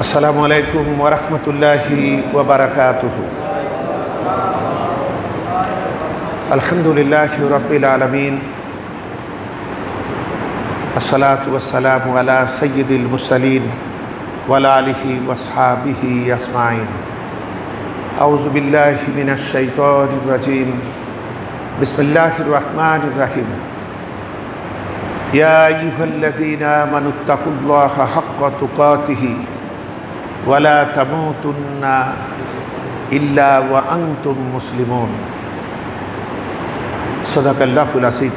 আসসালামু আলাইকুম ওয়া রাহমাতুল্লাহি ওয়া বারাকাতুহু। আলহামদুলিল্লাহি রাব্বিল আলামিন, আসসালাতু ওয়াসসালামু আলা সাইয়্যিদিল মুরসালিন ওয়া আলা আলিহি ওয়া আসহাবিহি আজমাইন। আউযু বিল্লাহি মিনাশ শাইতানির রাজীম। বিসমিল্লাহির রাহমানির রাহিম। ইয়া আইয়ুহাল্লাযীনা আমানুত্তাকুল্লাহা হাক্কা তুকাতিহি ওয়ালা তামুতুন্না ইল্লা ওয়া আনতুম মুসলিমুন। সাদাকাল্লাহুল আযীম।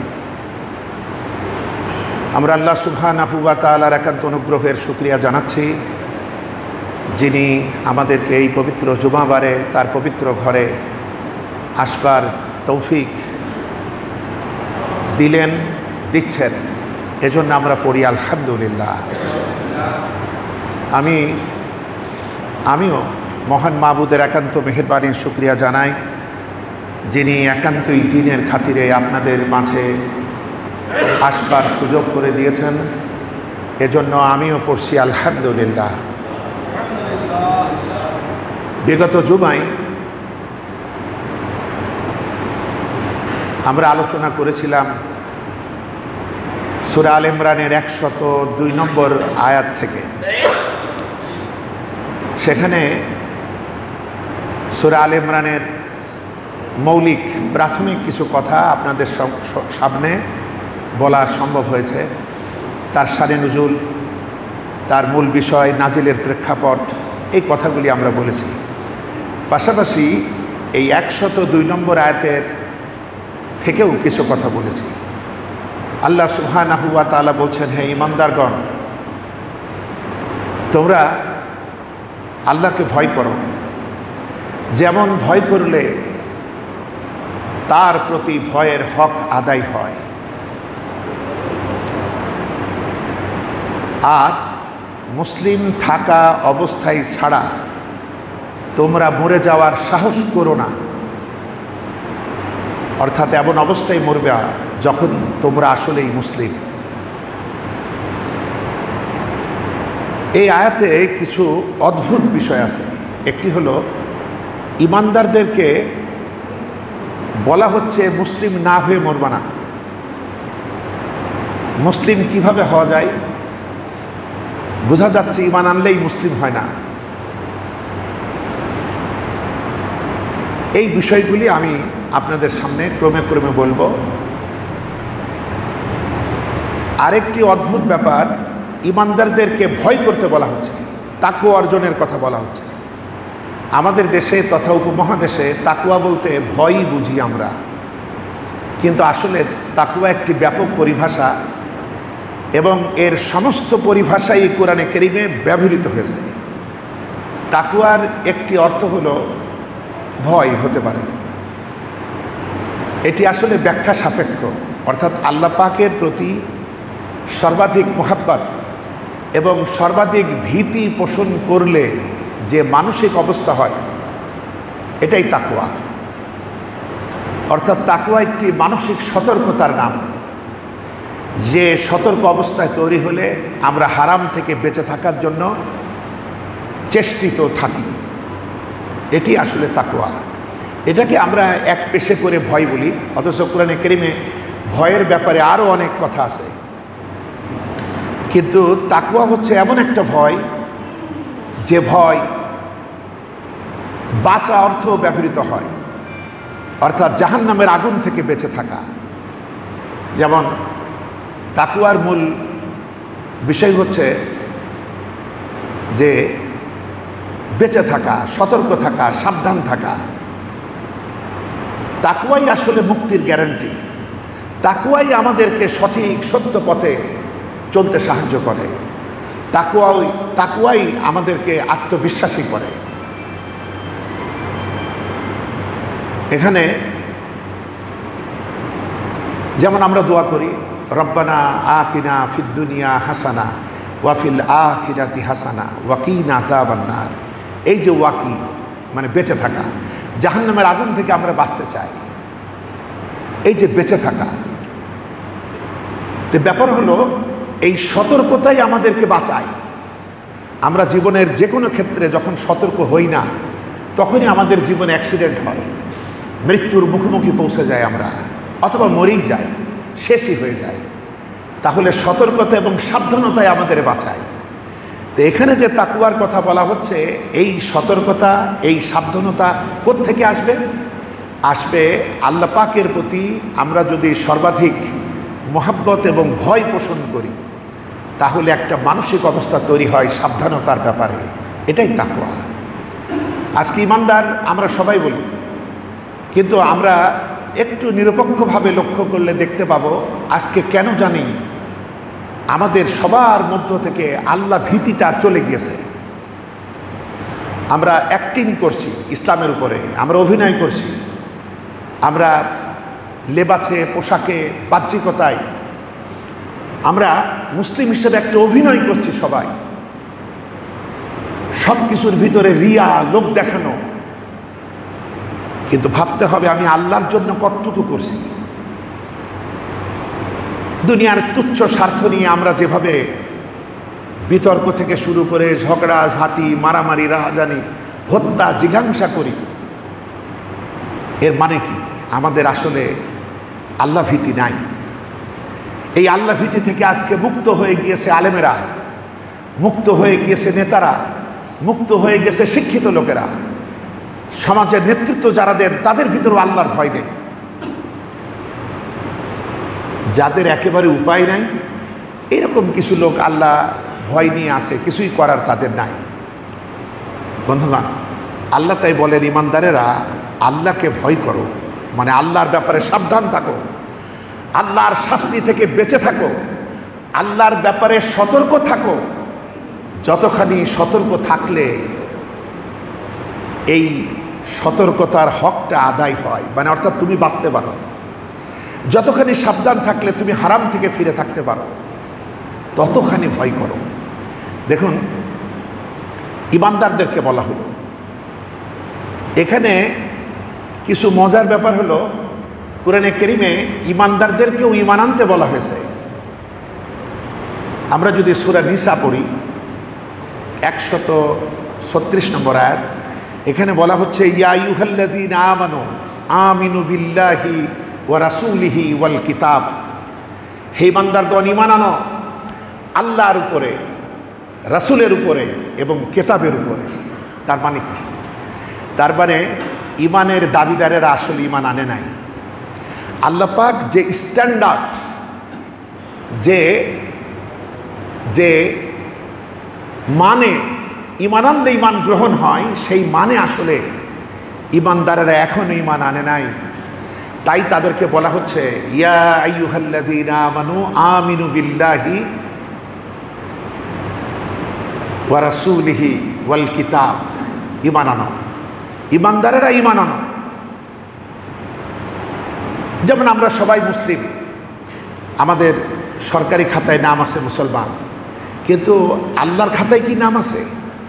আমরা আল্লাহ সুবহানাহু ওয়া তাআলার একান্ত অনুগ্রহের শুকরিয়া জানাচ্ছি, যিনি আমাদেরকে এই পবিত্র জুমাবারে তার পবিত্র ঘরে আসবার তৌফিক দিলেন, দিচ্ছেন। এজন্য আমরা পড়ি আলহামদুলিল্লাহ। আমিও মহান মাবুদের একান্ত মেহেরবানির শুকরিয়া জানাই, যিনি একান্তই দ্বীনের খাতিরে আপনাদের মাঝে আসবার সুযোগ করে দিয়েছেন। এজন্য আমিও পড়ছি আলহামদুলিল্লাহ। বিগত জুমায় আমরা আলোচনা করেছিলাম সূরা আল ইমরানের 102 নম্বর আয়াত থেকে। সেখানে সূরা আল ইমরানের মৌলিক প্রাথমিক কিছু কথা আপনাদের সামনে বলা সম্ভব হয়েছে। তার শানে নুজুল, তার মূল বিষয়, নাজিলের প্রেক্ষাপট, এই কথাগুলি আমরা বলেছি। পাশাপাশি এই 102 নম্বর আয়াতের থেকেও কিছু কথা বলেছি। আল্লাহ সুবহানাহু ওয়া তাআলা বলছেন, হে ঈমানদারগণ, তোমরা আল্লাহকে ভয় করো, যেমন ভয় করলে তার প্রতি ভয়ের হক আদায় হয়। আর মুসলিম থাকা অবস্থায় ছাড়া তোমরা মরে যাওয়ার সাহস করো না। অর্থাৎ এমন অবস্থায় মরবে যখন তোমরা আসলেই মুসলিম। এই আয়াতে কিছু অদ্ভুত বিষয় আছে। একটি হলো, ঈমানদারদেরকে বলা হচ্ছে মুসলিম না হয়ে মরবা না। মুসলিম কিভাবে হওয়া যায়? বোঝা যাচ্ছে ঈমান আনলেই মুসলিম হয় না। এই বিষয়গুলি আমি আপনাদের সামনে ক্রমে ক্রমে বলবো। আরেকটি অদ্ভুত ব্যাপার, ঈমানদারদেরকে ভয় করতে বলা হচ্ছে, তাকওয়া অর্জনের কথা বলা হচ্ছে। আমাদের দেশে তথা উপমহাদেশে তাকওয়া বলতে ভয়ই বুঝি আমরা, কিন্তু আসলে তাকওয়া একটি ব্যাপক পরিভাষা এবং এর সমস্ত পরিভাষাই কোরআনে কারীমে ব্যবহৃত হয়েছে। তাকওয়ার একটি অর্থ হলো ভয় হতে পারে। এটি আসলে ব্যাখ্যা সাপেক্ষ, অর্থাৎ আল্লাহ পাকের প্রতি সর্বাধিক মুহাব্বত এবং সর্বাধিক ভীতি পোষণ করলে যে মানসিক অবস্থা হয়, এটাই তাকওয়া। অর্থাৎ তাকওয়া একটি মানসিক সতর্কতার নাম, যে সতর্ক অবস্থায় তৈরি হলে আমরা হারাম থেকে বেঁচে থাকার জন্য চেষ্টিত থাকি। এটি আসলে তাকওয়া। এটাকে আমরা এক পেশে করে ভয় বলি, অথচ কোরআনে কারীমে ভয়ের ব্যাপারে আরও অনেক কথা আছে। কিন্তু তাকওয়া হচ্ছে এমন একটা ভয়, যে ভয় বাঁচা অর্থ ব্যবহৃত হয়, অর্থাৎ জাহান্নামের আগুন থেকে বেঁচে থাকা। যেমন তাকওয়ার মূল বিষয় হচ্ছে যে বেঁচে থাকা, সতর্ক থাকা, সাবধান থাকা। তাকওয়াই আসলে মুক্তির গ্যারান্টি। তাকওয়াই আমাদেরকে সঠিক সত্য পথে চলতে সাহায্য করে। তাকওয়াই আমাদেরকে আত্মবিশ্বাসী করে। এখানে যেমন আমরা দোয়া করি, রব্বানা আতিনা ফিদ দুনিয়া হাসানা ওয়া ফিল আখিরাতি হাসানা ওয়া কিনা আযাবান্নার। এই যে ওয়াকি মানে বেঁচে থাকা, জাহান্নামের আগুন থেকে আমরা বাঁচতে চাই। এই যে বেঁচে থাকা, তো ব্যাপার হলো এই সতর্কতাই আমাদেরকে বাঁচায়। আমরা জীবনের যে কোনো ক্ষেত্রে যখন সতর্ক হই না, তখনই আমাদের জীবনে অ্যাক্সিডেন্ট হয়, মৃত্যুর মুখোমুখি পৌঁছে যায় আমরা, অথবা মরেই যাই, শেষই হয়ে যায়। তাহলে সতর্কতা এবং সাবধানতায় আমাদের বাঁচায়। তো এখানে যে তাকওয়ার কথা বলা হচ্ছে, এই সতর্কতা, এই সাবধানতা কোত্থেকে আসবে? আসবে আল্লাহ পাকের প্রতি আমরা যদি সর্বাধিক মহব্বত এবং ভয় পোষণ করি, তাহলে একটা মানসিক অবস্থা তৈরি হয় সাবধানতার ব্যাপারে। এটাই তাকওয়া। আজকে ইমানদার আমরা সবাই বলি, কিন্তু আমরা একটু নিরপেক্ষভাবে লক্ষ্য করলে দেখতে পাবো আজকে কেন জানি আমাদের সবার মধ্য থেকে আল্লাহ ভীতিটা চলে গিয়েছে। আমরা অ্যাক্টিং করছি ইসলামের উপরে, আমরা অভিনয় করছি, আমরা লেবাসে, পোশাকে, বাহ্যিকতায় আমরা মুসলিম হিসেবে একটা অভিনয় করছি সবাই। সব কিছুর ভিতরে রিয়া, লোক দেখানো। কিন্তু ভাবতে হবে আমি আল্লাহর জন্য কতটুকু করছি। দুনিয়ার তুচ্ছ স্বার্থ নিয়ে আমরা যেভাবে বিতর্ক থেকে শুরু করে ঝগড়া ঝাঁটি, মারামারি, রাহাজানি, হত্যা, জিঘাংসা করি, এর মানে কি? আমাদের আসলে আল্লাহ ভীতি নাই। এই আল্লাহ ভীতি থেকে আজকে মুক্ত হয়ে গিয়েছে আলেমেরা, মুক্ত হয়ে গিয়েছে নেতারা, মুক্ত হয়ে গেছে শিক্ষিত লোকেরা। সমাজের নেতৃত্ব যারা দেন তাদের ভিতরেও আল্লাহর ভয় নেই। যাদের একেবারে উপায় নাই, এরকম কিছু লোক আল্লাহ ভয় নিয়ে আসে, কিছুই করার তাদের নাই। বন্ধুগণ, আল্লাহ তাই বলেন ইমানদারেরা আল্লাহকে ভয় করো, মানে আল্লাহর ব্যাপারে সাবধান থাকো, আল্লাহর শাস্তি থেকে বেঁচে থাকো, আল্লাহর ব্যাপারে সতর্ক থাকো। যতখানি সতর্ক থাকলে এই সতর্কতার হকটা আদায় হয়, মানে অর্থাৎ তুমি বাঁচতে পারো। যতখানি সাবধান থাকলে তুমি হারাম থেকে ফিরে থাকতে পারো, ততখানি ভয় করো। দেখুন, ইমানদারদেরকে বলা হলো, এখানে কিছু মজার ব্যাপার হলো, কোরআনে কারীমে ইমানদারদেরকেও ঈমান আনতে বলা হয়েছে। আমরা যদি সূরা নিসা পড়ি 136 নম্বর আয়াত, এখানে বলা হচ্ছে ইয়া আইয়ুহাল্লাযীনা আমানু আমিনু বিল্লাহি ওয়া রাসূলিহি ওয়াল কিতাব। হে ইমানদারগণ, ঈমান আনো আল্লাহর উপরে, রাসূলের উপরে এবং কিতাবের উপরে। তার মানে কি? তার মানে ঈমানের দাবিদারেরা আসলে ঈমান আনে নাই। আল্লাহ পাক যে স্ট্যান্ডার্ড, যে মানে ঈমান আনলে ঈমান গ্রহণ হয়, সেই মানে আসলে ঈমানদারেরা এখনও ঈমান আনে নাই। তাই তাদেরকে বলা হচ্ছে ইয়া আইয়ুহাল্লাযীনা আমানু আমিনু বিল্লাহি ওয়া রাসূলিহি ওয়াল কিতাব। ঈমান আনো, ঈমানদারেরা ঈমান আনো। যেমন আমরা সবাই মুসলিম, আমাদের সরকারি খাতায় নাম আছে মুসলমান, কিন্তু আল্লাহর খাতায় কি নাম আছে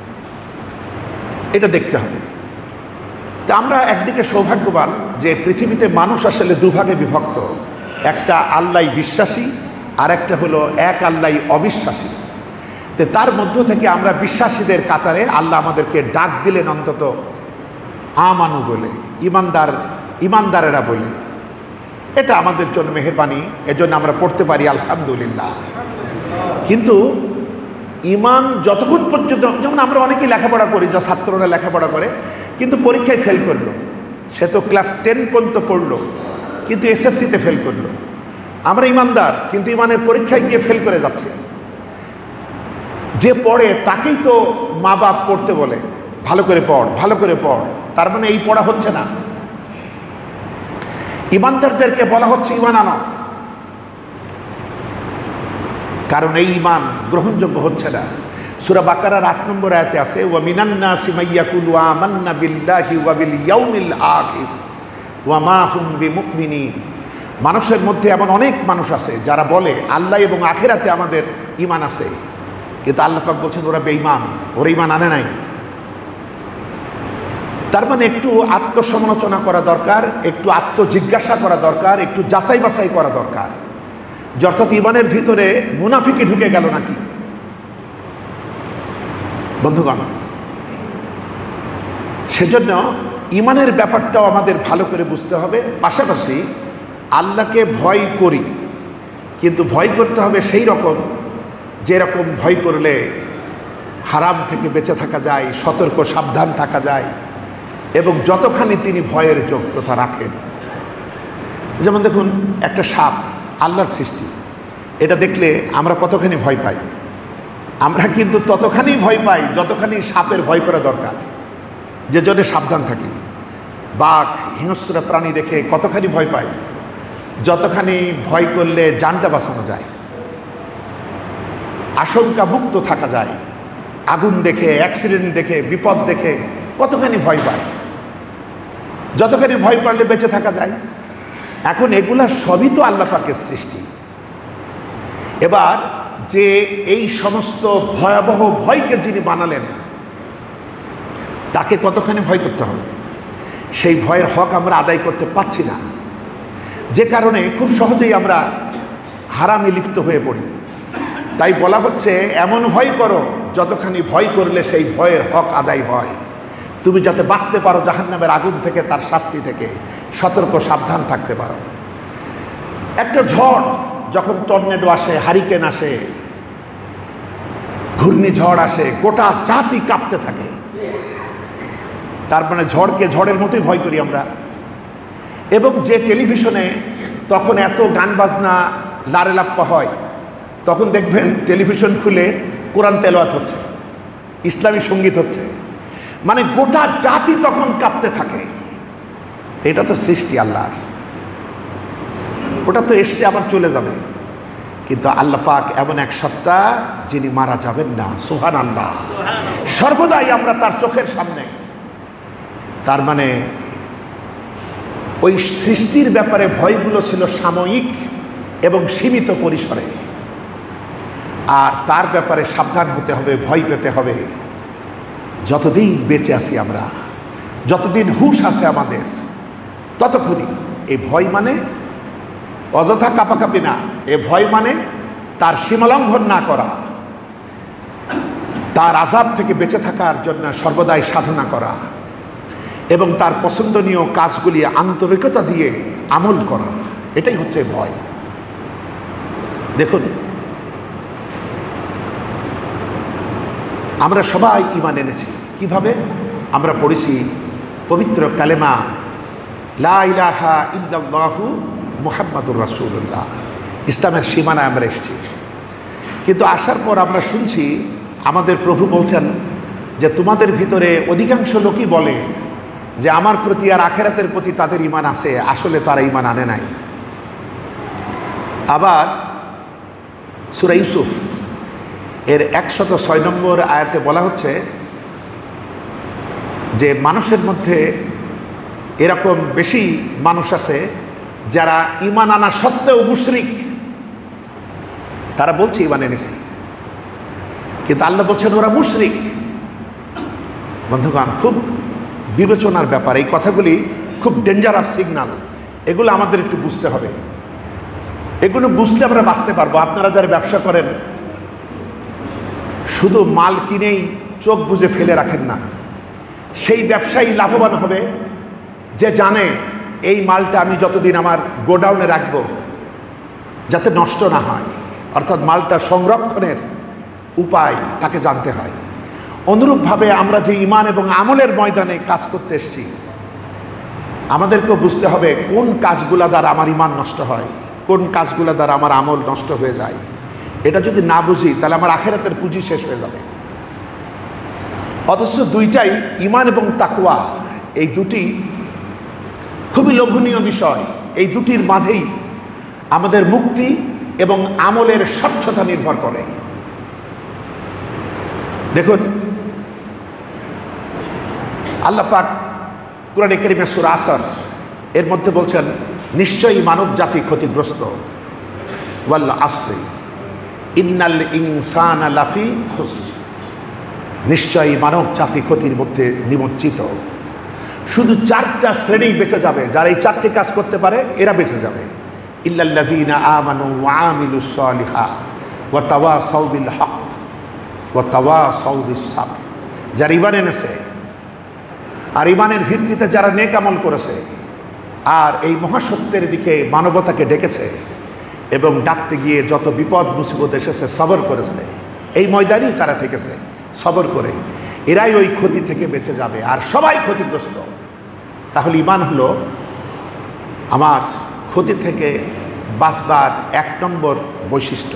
এটা দেখতে হবে। তা আমরা একদিকে সৌভাগ্যবান যে পৃথিবীতে মানুষ আসলে দুভাগে বিভক্ত, একটা আল্লাহ বিশ্বাসী আর একটা হলো এক আল্লাহ অবিশ্বাসী। তো তার মধ্য থেকে আমরা বিশ্বাসীদের কাতারে আল্লাহ আমাদেরকে ডাক দিলেন অন্তত আমানু বলে, ইমানদারেরা বলে। এটা আমাদের জন্য মেহেরবানি, এজন্য আমরা পড়তে পারি আলহামদুলিল্লাহ। কিন্তু ঈমান যতক্ষণ পর্যন্ত, যেমন আমরা অনেকেই লেখাপড়া করি, যা ছাত্ররা লেখাপড়া করে কিন্তু পরীক্ষায় ফেল করলো, সে তো ক্লাস 10 পর্যন্ত পড়লো কিন্তু এসএসসিতে ফেল করলো। আমরা ঈমানদার কিন্তু ঈমানের পরীক্ষায় গিয়ে ফেল করে যাচ্ছে। যে পড়ে তাকেই তো মা বাপ পড়তে বলে, ভালো করে পড়, ভালো করে পড়। তার মানে এই পড়া হচ্ছে না। ঈমানদারদেরকে বলা হচ্ছে ঈমান আনো, কারণ এই ঈমান গ্রহণযোগ্য হচ্ছে না। সূরা বাকারার 8 নম্বর আয়াতে আছে ওয়া মিনান নাসি মাইয়াকুলু আমান্না বিল্লাহি ওয়া বিল ইয়াউমিল আখির ওয়া মা হুম বিমুমিনিন। মানুষের মধ্যে এমন অনেক মানুষ আছে যারা বলে আল্লাহ এবং আখিরাতে আমাদের ঈমান আছে, কিন্তু আল্লাহ পাক বলছেন ওরা বেঈমান, ওরা ঈমান আনে নাই। তার মানে একটু আত্মসমালোচনা করা দরকার, একটু আত্মজিজ্ঞাসা করা দরকার, একটু যাচাই বাছাই করা দরকার, যে অর্থাৎ ঈমানের ভিতরে মুনাফিকি ঢুকে গেল নাকি। বন্ধুগণ, সেজন্য ইমানের ব্যাপারটাও আমাদের ভালো করে বুঝতে হবে। পাশাপাশি আল্লাহকে ভয় করি, কিন্তু ভয় করতে হবে সেই রকম যেরকম ভয় করলে হারাম থেকে বেঁচে থাকা যায়, সতর্ক সাবধান থাকা যায়, এবং যতখানি তিনি ভয়ের যোগ্যতা রাখেন। যেমন দেখুন, একটা সাপ আল্লাহর সৃষ্টি, এটা দেখলে আমরা কতখানি ভয় পাই। আমরা কিন্তু ততখানি ভয় পাই যতখানি সাপের ভয় করা দরকার, যে জন্য সাবধান থাকি। বাঘ, হিংস্র প্রাণী দেখে কতখানি ভয় পাই, যতখানি ভয় করলে জানটা বাঁচানো যায়, আশঙ্কা মুক্ত থাকা যায়। আগুন দেখে, অ্যাক্সিডেন্ট দেখে, বিপদ দেখে কতখানি ভয় পায়, যতখানি ভয় পারলে বেঁচে থাকা যায়। এখন এগুলা সবই তো আল্লাহ পাকের সৃষ্টি। এবার যে এই সমস্ত ভয়াবহ ভয়কে যিনি বানালেন, তাকে কতখানি ভয় করতে হবে। সেই ভয়ের হক আমরা আদায় করতে পারছি না, যে কারণে খুব সহজেই আমরা হারামে লিপ্ত হয়ে পড়ি। তাই বলা হচ্ছে, এমন ভয় করো যতখানি ভয় করলে সেই ভয়ের হক আদায় হয়, তুমি যাতে বাঁচতে পারো জাহান্নামের আগুন থেকে, তার শাস্তি থেকে সতর্ক সাবধান থাকতে পারো। একটা ঝড় যখন টর্নেডো আসে, হারিকেন আসে, ঘূর্ণিঝড় আসে, গোটা জাতি কাঁপতে থাকে। তার মানে ঝড়কে ঝড়ের মতোই ভয় করি আমরা। এবং যে টেলিভিশনে তখন এত গান বাজনা লারেলাপ্পা হয়, তখন দেখবেন টেলিভিশন খুলে কোরআন তেলাওয়াত হচ্ছে, ইসলামী সঙ্গীত হচ্ছে, মানে গোটা জাতি তখন কাঁপতে থাকে। এটা তো সৃষ্টি আল্লাহর, ওটা তো এসছে আবার চলে যাবে। কিন্তু আল্লাহ পাক এমন এক সত্তা যিনি মারা যাবেন না, সুবহানাল্লাহ, সর্বদাই আমরা তার চোখের সামনে। তার মানে ওই সৃষ্টির ব্যাপারে ভয়গুলো ছিল সাময়িক এবং সীমিত পরিসরে, আর তার ব্যাপারে সাবধান হতে হবে, ভয় পেতে হবে যতদিন বেঁচে আছি আমরা, যতদিন হুঁশ আছে আমাদের, ততক্ষণই। এই ভয় মানে অযথা কাঁপাকাঁপি না, এ ভয় মানে তার সীমালঙ্ঘন না করা, তার আযাব থেকে বেঁচে থাকার জন্য সর্বদাই সাধনা করা, এবং তার পছন্দনীয় কাজগুলি আন্তরিকতা দিয়ে আমল করা, এটাই হচ্ছে ভয়। দেখুন, আমরা সবাই ঈমান এনেছি। কিভাবে? আমরা পড়েছি পবিত্র কালেমা লা ইলাহা ইল্লাল্লাহু মুহাম্মাদুর রাসূলুল্লাহ, ইসলামের সীমানায় আমরা এসেছি। কিন্তু আসার পর আমরা শুনছি আমাদের প্রভু বলছেন যে তোমাদের ভিতরে অধিকাংশ লোকই বলে যে আমার প্রতি আর আখেরাতের প্রতি তাদের ঈমান আছে, আসলে তারা ঈমান আনে নাই। আবার সূরা ইউসুফ এর 106 নম্বর আয়াতে বলা হচ্ছে যে মানুষের মধ্যে এরকম বেশি মানুষ আছে যারা ঈমান আনা সত্ত্বেও মুশরিক। তারা বলছে ঈমান এনেছি, কিন্তু আল্লাহ বলছেন ওরা মুশরিক। বন্ধুগণ, খুব বিবেচনার ব্যাপার। এই কথাগুলি খুব ডেঞ্জারাস সিগন্যাল, এগুলো আমাদের একটু বুঝতে হবে। এগুলো বুঝলে আমরা বাঁচতে পারবো। আপনারা যারা ব্যবসা করেন, শুধু মাল কিনেই চোখ বুজে ফেলে রাখেন না। সেই ব্যবসায়ী লাভবান হবে যে জানে এই মালটা আমি যতদিন আমার গোডাউনে রাখবো যাতে নষ্ট না হয়, অর্থাৎ মালটা সংরক্ষণের উপায় তাকে জানতে হয়। অনুরূপভাবে আমরা যে ঈমান এবং আমলের ময়দানে কাজ করতে এসেছি, আমাদেরকেও বুঝতে হবে কোন কাজগুলা দ্বারা আমার ঈমান নষ্ট হয়, কোন কাজগুলা দ্বারা আমার আমল নষ্ট হয়ে যায়। এটা যদি না বুঝি তাহলে আমার আখেরাতের পুঁজি শেষ হয়ে যাবে। অথচ দুইটাই, ঈমান এবং তাকওয়া, এই দুটি খুবই লোভনীয় বিষয়। এই দুটির মাঝেই আমাদের মুক্তি এবং আমলের স্বচ্ছতা নির্ভর করে। দেখুন, আল্লাহ পাক কুরআনে কারীমে সূরা আসর এর মধ্যে বলছেন, নিশ্চয়ই মানব জাতি ক্ষতিগ্রস্ত। ওয়াল আসরি ইন্নাল ইনসানা লাফি খুসর, নিশ্চয়ই মানব জাতি ক্ষতির মধ্যে নিমজ্জিত। শুধু 4টা শ্রেণী বেঁচে যাবে, যারা এই 4টি কাজ করতে পারে এরা বেঁচে যাবে। ইল্লাল্লাযীনা আমানু ওয়া আমিলুস সালিহাত ওয়া তাওয়াসাউ বিল হক ওয়া তাওয়াসাউ বিস সাবর। যারা ঈমান এনেছে আর ঈমানের ভিত্তিতে যারা নেক আমল করেছে আর এই মহাসত্যের দিকে মানবতাকে ডেকেছে এবং ডাকতে গিয়ে যত বিপদ মুসিবত এসেছে সবর করেছে, এই ময়দানেই তারা থেকেছে সবর করে, এরাই ওই ক্ষতি থেকে বেঁচে যাবে আর সবাই ক্ষতিগ্রস্ত। তাহলে ঈমান হলো আমার ক্ষতি থেকে বাঁচবার 1 নম্বর বৈশিষ্ট্য।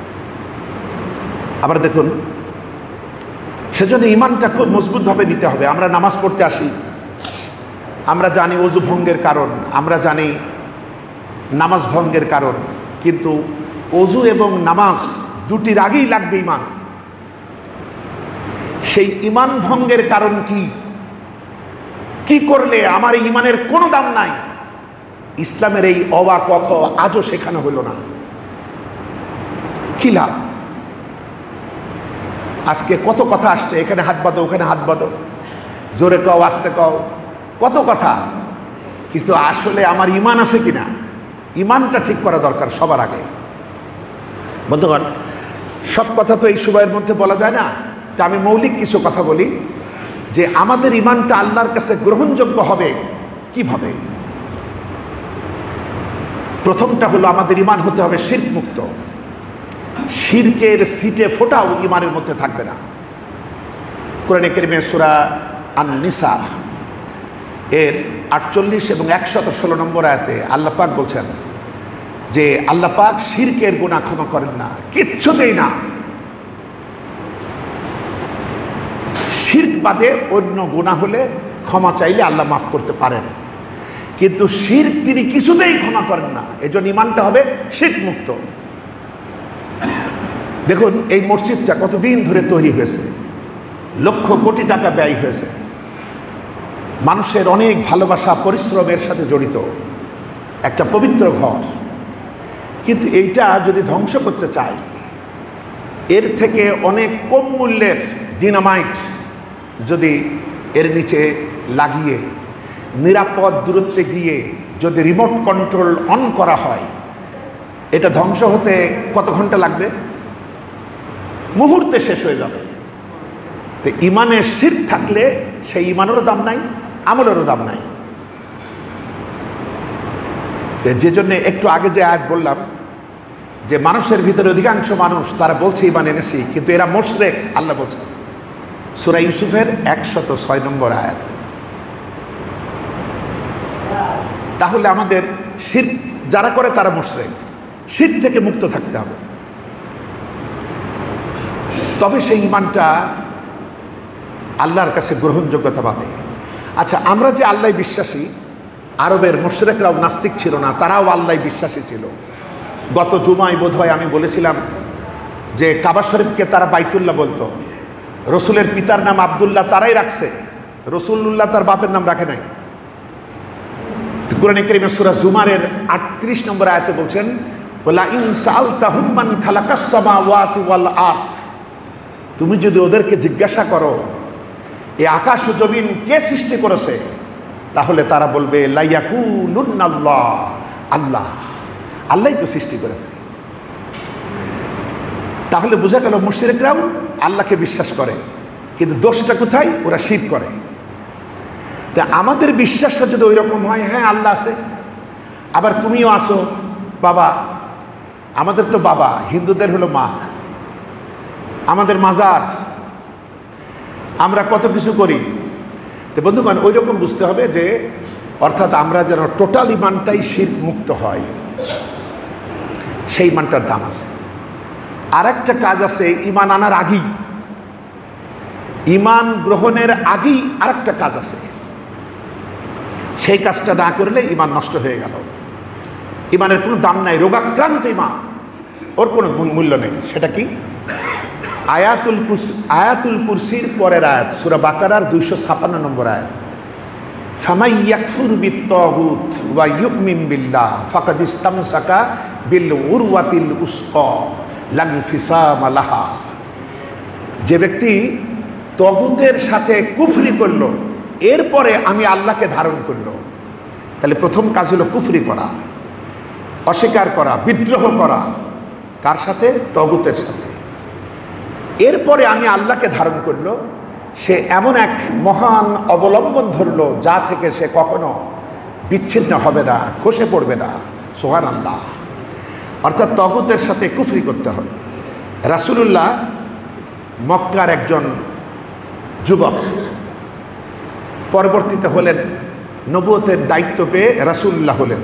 আবার দেখুন, সেজন্য ঈমানটা খুব মজবুতভাবে নিতে হবে। আমরা নামাজ পড়তে আসি, আমরা জানি ওযু ভঙ্গের কারণ, আমরা জানি নামাজ ভঙ্গের কারণ, কিন্তু ওযু এবং নামাজ দুটির আগেই লাগবে ঈমান। সেই ঈমান ভঙ্গের কারণ কি, কি করলে আমার এই ঈমানের কোনো দাম নাই, ইসলামের এই অবা ক খ আজও শেখানো হলো না। কি লাভ? আজকে কত কথা আসছে, এখানে হাত বাঁধো, ওখানে হাত বাঁধো, জোরে কও আস্তে কও, কত কথা, কিন্তু আসলে আমার ঈমান আছে কিনা, ঈমানটা ঠিক করা দরকার সবার আগে। বন্ধুগণ, সব কথা তো এই সময়ের মধ্যে বলা যায় না, তা আমি মৌলিক কিছু কথা বলি যে আমাদের ঈমানটা আল্লাহর কাছে গ্রহণযোগ্য হবে কিভাবে। প্রথমটা হলো আমাদের ঈমান হতে হবে শিরক মুক্ত। শিরকের সিটে ফোঁটাও ঈমানের মধ্যে থাকবে না। কোরআনে কারিমে সূরা আন-নিসা এর 48 এবং 116 নম্বর আয়াতে আল্লাহ পাক বলছেন যে আল্লাহ পাক শিরকের গুনাহ ক্ষমা করেন না, কিচ্ছুতেই না। শিরক বাদে অন্য গুনাহ হলে ক্ষমা চাইলে আল্লাহ মাফ করতে পারেন, কিন্তু শিরক তিনি কিছুতেই ক্ষমা করেন না। এজন্য ঈমানটা হবে শিরক মুক্ত। দেখুন, এই মসজিদটা কতদিন ধরে তৈরি হয়েছে, লক্ষ কোটি টাকা ব্যয় হয়েছে, মানুষের অনেক ভালোবাসা পরিশ্রমের সাথে জড়িত একটা পবিত্র ঘর। কিন্তু এইটা যদি ধ্বংস করতে চাই, এর থেকে অনেক কম মূল্যের ডিনামাইট যদি এর নিচে লাগিয়ে নিরাপদ দূরত্বে গিয়ে যদি রিমোট কন্ট্রোল অন করা হয়, এটা ধ্বংস হতে কত ঘন্টা লাগবে? মুহূর্তে শেষ হয়ে যাবে। তো ঈমানের শিরক থাকলে সেই ঈমানেরও দাম নাই, আমলেরও দাম নাই। যে জন্য একটু আগে যে আয়াত বললাম যে মানুষের ভিতরে অধিকাংশ মানুষ তারা বলছে ঈমান এনেছি, কিন্তু এরা মুশরিক। আল্লাহ বলছেন সূরা ইউসুফের 106 নম্বর আয়াত। তাহলে আমাদের শিরক যারা করে তারা মুশরিক, শিরক থেকে মুক্ত থাকতে হবে, তবে সেই ঈমানটা আল্লাহর কাছে গ্রহণযোগ্যতা পাবে। আচ্ছা, আমরা যে আল্লাহ বিশ্বাসী, আরবের মুশরিকরাও নাস্তিক ছিল না, তারাও আল্লাহ বিশ্বাসী ছিল। গত জুমায় বোধহয় আমি বলেছিলাম যে কাবা শরীফকে তারা বাইতুল্লাহ বলতো, রসুলের পিতার নাম আব্দুল্লাহ তারাই রাখছে, রসুল্লাহ তার বাপের নাম রাখে নাই। কোরআনে কারিমে সূরা জুমারের 38 নম্বর আয়াতে বলছেন ওয়ালা ইন সাআলতাহুম মান খালাকাস সামাওয়াতি ওয়াল আরদ, তুমি যদি ওদেরকে জিজ্ঞাসা করো এই আকাশ ও জমিন কে সৃষ্টি করেছে, তাহলে তারা বলবে লা ইয়াকুলুন্নাল্লাহ, আল্লাহ, আল্লাহই তো সৃষ্টি করেছে। তাহলে বোঝা গেল মুশরিকরাও আল্লাহকে বিশ্বাস করে, কিন্তু দোষটা কোথায়? ওরা শিরক করে। তা আমাদের বিশ্বাসটা যদি ওই রকম হয়, হ্যাঁ আল্লাহ আছে, আবার তুমিও আসো বাবা, আমাদের তো বাবা, হিন্দুদের হলো মা, আমাদের মাজার, আমরা কত কিছু করি। তো বন্ধুগণ, ওই রকম বুঝতে হবে যে অর্থাৎ আমরা যেন টোটাল ঈমানটাই শিরক মুক্ত হয়, সেই ঈমানটার দাম আছে। আর একটা কাজ আছে ঈমান আনার আগেই, ঈমান গ্রহণের আগেই আর একটা কাজ আছে, সেই কাজটা না করলে ঈমান নষ্ট হয়ে গেল। ঈমানের কোনো দাম নাই, রোগাক্রান্ত ঈমান, ওর কোনো মূল্য নেই। সেটা কি? আয়াতুল কুরসির পরের আয়াত, সূরা বাকারার 256 নম্বর আয়াত, ফামাই ইয়াকফুর বিত্তাগুত ওয়া ইউমিন বিল্লাহ ফাকাদ ইসতামসাকা বিল উরওয়াতিল উসকা লা ইনফিসামা লাহা। যে ব্যক্তি তগুতের সাথে কুফরি করলো, এরপরে আমি আল্লাহকে ধারণ করলো, তাহলে প্রথম কাজ হলো কুফরি করা, অস্বীকার করা, বিদ্রোহ করা। কার সাথে? তগুতের সাথে। এরপরে আমি আল্লাহকে ধারণ করলো, সে এমন এক মহান অবলম্বন ধরল যা থেকে সে কখনো বিচ্ছিন্ন হবে না, খসে পড়বে না। সুবহানাল্লাহ। অর্থাৎ তগুতের সাথে কুফরি করতে হবে। রাসূলুল্লাহ মক্কার একজন যুবক, পরবর্তীতে হলেন, নবুয়তের দায়িত্ব পেয়ে রাসূলুল্লাহ হলেন।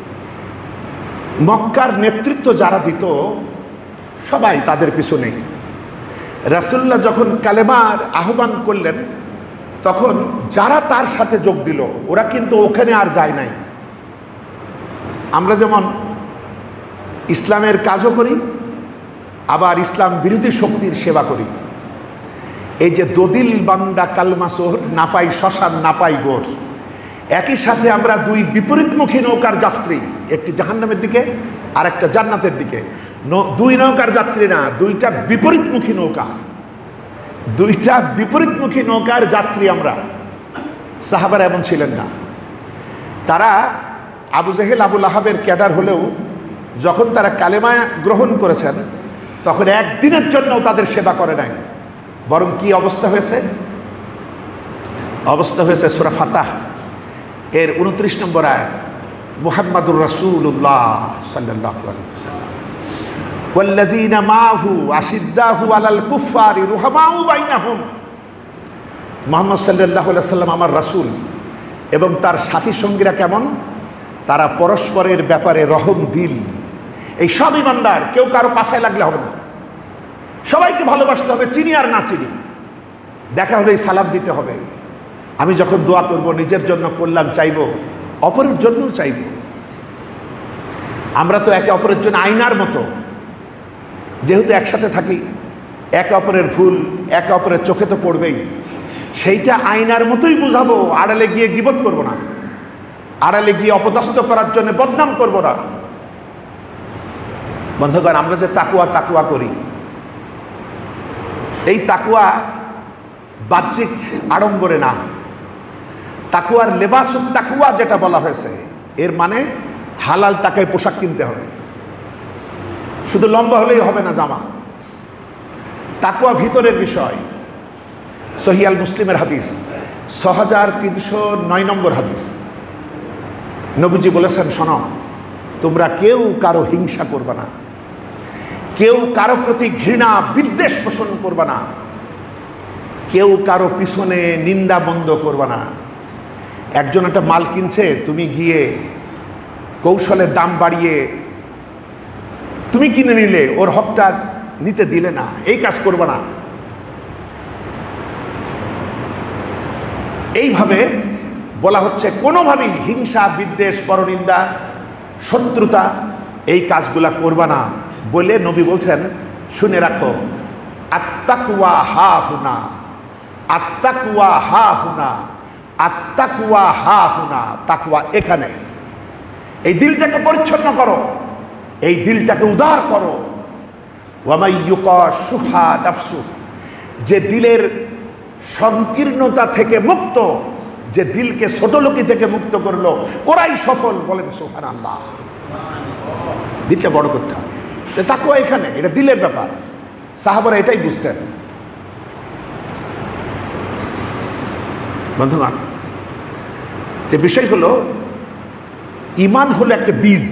মক্কার নেতৃত্ব যারা দিত সবাই তাদের পিছনেই। রাসূলুল্লাহ যখন কালেমার আহ্বান করলেন তখন যারা তার সাথে যোগ দিল ওরা কিন্তু ওখানে আর যায় নাই। আমরা যেমন ইসলামের কাজও করি, আবার ইসলাম বিরোধী শক্তির সেবা করি। এই যে দদিল বান্দা কালমাসোর না পাই শ্মশান না পাই গোর, একই সাথে আমরা দুই বিপরীতমুখী নৌকার যাত্রী, একটি জাহান্নামের দিকে আর একটা জান্নাতের দিকে। দুই নৌকার যাত্রী না, দুইটা বিপরীতমুখী নৌকা, দুইটা বিপরীতমুখী নৌকার যাত্রী আমরা। সাহাবারা এমন ছিলেন না। তারা আবু জেহেল আবু লাহাবের ক্যাডার হলেও যখন তারা কালেমা গ্রহণ করেছেন তখন একদিনের জন্য তাদের সেবা করে নাই, বরং কি অবস্থা হয়েছে? অবস্থা হয়েছে সূরা ফাতাহ এর 29 নম্বর আয়াত, মুহাম্মাদুর রাসূলুল্লাহ সাল্লাল্লাহু আলাইহি ওয়াসাল্লাম ওয়াল্লাযীনা মাআহু আশিদ্দাহু আলাল কুফফারি রুহামাউ বাইনাহুম। মুহাম্মদ সাল্লাল্লাহু আলাইহি ওয়াসাল্লাম আমার রাসূল এবং তার সাথী সঙ্গীরা কেমন? তারা পরস্পরের ব্যাপারে রহম দিল। এই সব ইমানদার, কেউ কারো পাছায় লাগলে হবে না, সবাইকে ভালোবাসতে হবে, চিনি আর না চিনি। দেখা হলেই সালাম দিতে হবে। আমি যখন দোয়া করব নিজের জন্য কল্যাণ চাইব, অপরের জন্যও চাইব। আমরা তো একে অপরের জন্য আয়নার মতো, যেহেতু একসাথে থাকি, একে অপরের ভুল একে অপরের চোখে তো পড়বেই, সেইটা আয়নার মতোই বুঝাবো। আড়ালে গিয়ে গীবত করব না, আড়ালে গিয়ে অপদস্থ করার জন্য বদনাম করব না। বন্ধুগণ, আমরা যে তাকুয়া করি, এই তাকুয়া বাহ্যিক আড়ম্বরে না। তাকুয়ার লেবাসুত তাকুয়া যেটা বলা হয়েছে, এর মানে হালাল টাকায় পোশাক কিনতে হবে, শুধু লম্বা হলেই হবে না জামা। তাকুয়া ভিতরের বিষয়। সহিহ আল মুসলিমের হাদিস 6309 নম্বর হাদিস, নবীজি বলেছেন, শোনো, তোমরা কেউ কারো হিংসা করবে না, কেউ কারো প্রতি ঘৃণা বিদ্বেষ পোষণ করবে না, কেউ কারো পিছনে নিন্দা বন্ধ করবে না। একজন একটা মাল কিনছে, তুমি গিয়ে কৌশলের দাম বাড়িয়ে তুমি কিনে নিলে, ওর হকটা নিতে দিলে না, এই কাজ করবে না। এইভাবে বলা হচ্ছে কোনোভাবেই হিংসা বিদ্বেষ পরনিন্দা শত্রুতা এই কাজগুলা করবা না বলে নবী বলছেন, শুনে রাখো, আত্তাকুয়া হা হুনা, আত্তাকুয়া হা হুনা, আত্তাকুয়া হা হুনা। তাকওয়া এখানে। এই দিলটাকে পরিচ্ছন্ন করো, এই দিলটাকে উদার করো। ওয়ামাই ইউকাশুহা নাফসু, যে দিলের সংকীর্ণতা থেকে মুক্ত, যে দিলকে ছোটলোকি থেকে মুক্ত করলো, ওরাই সফল। বলেন সুবহানাল্লাহ। দিলটা বড় করতে হবে। তাকওয়া এখানে, এটা দিলের ব্যাপার। সাহাবারা এটাই বুঝতেন। বন্ধুগণ, এই বিষয় হলো, ঈমান হলো একটা বীজ।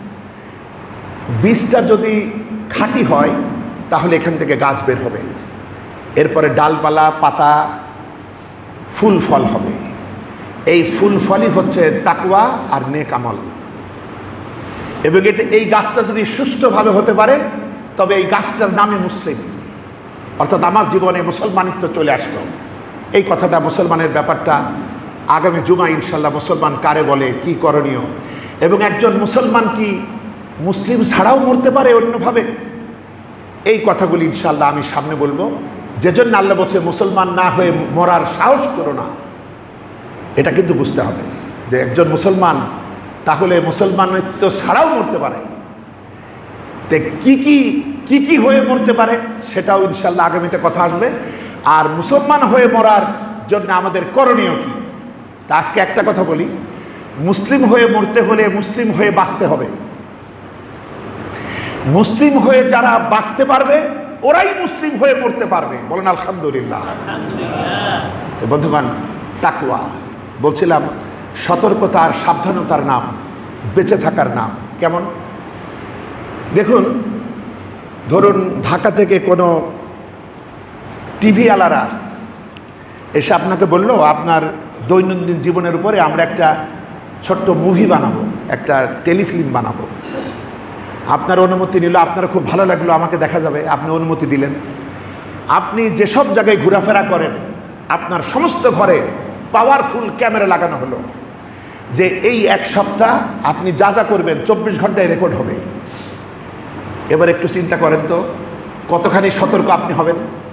বীজটা যদি খাঁটি হয় তাহলে এখান থেকে গাছ বের হবে, এরপরে ডালপালা পাতা ফুল ফল হবে। এই ফুল ফলই হচ্ছে তাকওয়া আর নেক আমল। এবং এই গাছটা যদি সুষ্ঠুভাবে হতে পারে তবে এই গাছটার নামে মুসলিম, অর্থাৎ আমার জীবনে মুসলমানিত্ব চলে আসলো। এই কথাটা, মুসলমানের ব্যাপারটা আগামী জুমা ইনশাল্লাহ মুসলমান কারে বলে, কি করণীয়, এবং একজন মুসলমান কি মুসলিম ছাড়াও মরতে পারে অন্যভাবে, এই কথাগুলি ইনশাল্লাহ আমি সামনে বলবো। যে জন্য আল্লাহ বলছে মুসলমান না হয়ে মরার সাহস করো না। এটা কিন্তু বুঝতে হবে যে একজন মুসলমান তাহলে মুসলমানিত্ব ছাড়াও মরতে পারে। তে কি কি হয়ে মরতে পারে সেটাও ইনশাল্লাহ আগামীতে কথা আসবে। আর মুসলমান হয়ে মরার জন্য আমাদের করণীয় কি, তা আজকে একটা কথা বলি। মুসলিম হয়ে মরতে হলে মুসলিম হয়ে বাঁচতে হবে। মুসলিম হয়ে যারা বাঁচতে পারবে ওরাই মুসলিম হয়ে মরতে পারবে। বলেন আলহামদুলিল্লাহ। তো বন্ধুগণ, তাকওয়া বলছিলাম সতর্কতা আর সাবধানতার নাম, বেঁচে থাকার নাম। কেমন? দেখুন, ধরুন ঢাকা থেকে কোনো টিভি আলারা এসে আপনাকে বললো আপনার দৈনন্দিন জীবনের উপরে আমরা একটা ছোট্ট মুভি বানাবো, একটা টেলিফিল্ম বানাবো। আপনার অনুমতি নিল, আপনার খুব ভালো লাগলো, আমাকে দেখা যাবে, আপনি অনুমতি দিলেন। আপনি যেসব জায়গায় ঘোরাফেরা করেন আপনার সমস্ত ঘরে পাওয়ারফুল ক্যামেরা লাগানো হলো যে এই এক সপ্তাহ আপনি যা যা করবেন 24 ঘন্টায় রেকর্ড হবে। এবার একটু চিন্তা করেন তো কতখানি সতর্ক আপনি হবেন।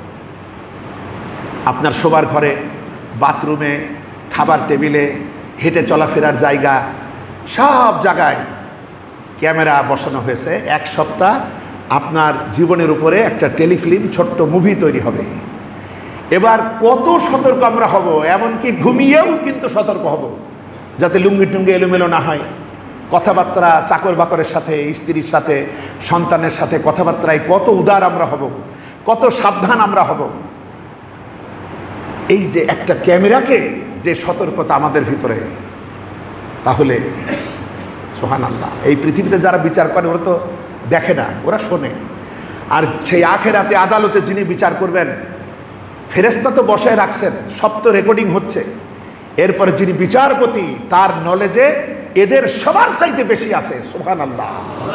আপনার শোবার ঘরে, বাথরুমে, খাবার টেবিলে, হেঁটে চলাফেরার জায়গা, সব জায়গায় ক্যামেরা বসানো হয়েছে। এক সপ্তাহ আপনার জীবনের উপরে একটা টেলিফিল্ম, ছোট্ট মুভি তৈরি হবে। এবার কত সতর্ক আমরা হব, এমনকি ঘুমিয়েও কিন্তু সতর্ক হব যাতে লুঙ্গি টুঙ্গি এলোমেলো না হয়। কথাবার্তা চাকর বাকরের সাথে, স্ত্রীর সাথে, সন্তানের সাথে কথাবার্তায় কত উদার আমরা হব, কত সাবধান আমরা হব। এই যে একটা ক্যামেরাকে যে সতর্কতা আমাদের ভিতরে, তাহলে সুবহানাল্লাহ, এই পৃথিবীতে যারা বিচার করে ওরা তো দেখে না, ওরা শোনে। আর সেই আখেরাতে আদালতে যিনি বিচার করবেন, ফেরেশতা তো বসায় রাখছেন, সব তো রেকর্ডিং হচ্ছে। এরপরে যিনি বিচারপতি, তার নলেজে এদের সবার চাইতে বেশি আছে। সুবহানাল্লাহ।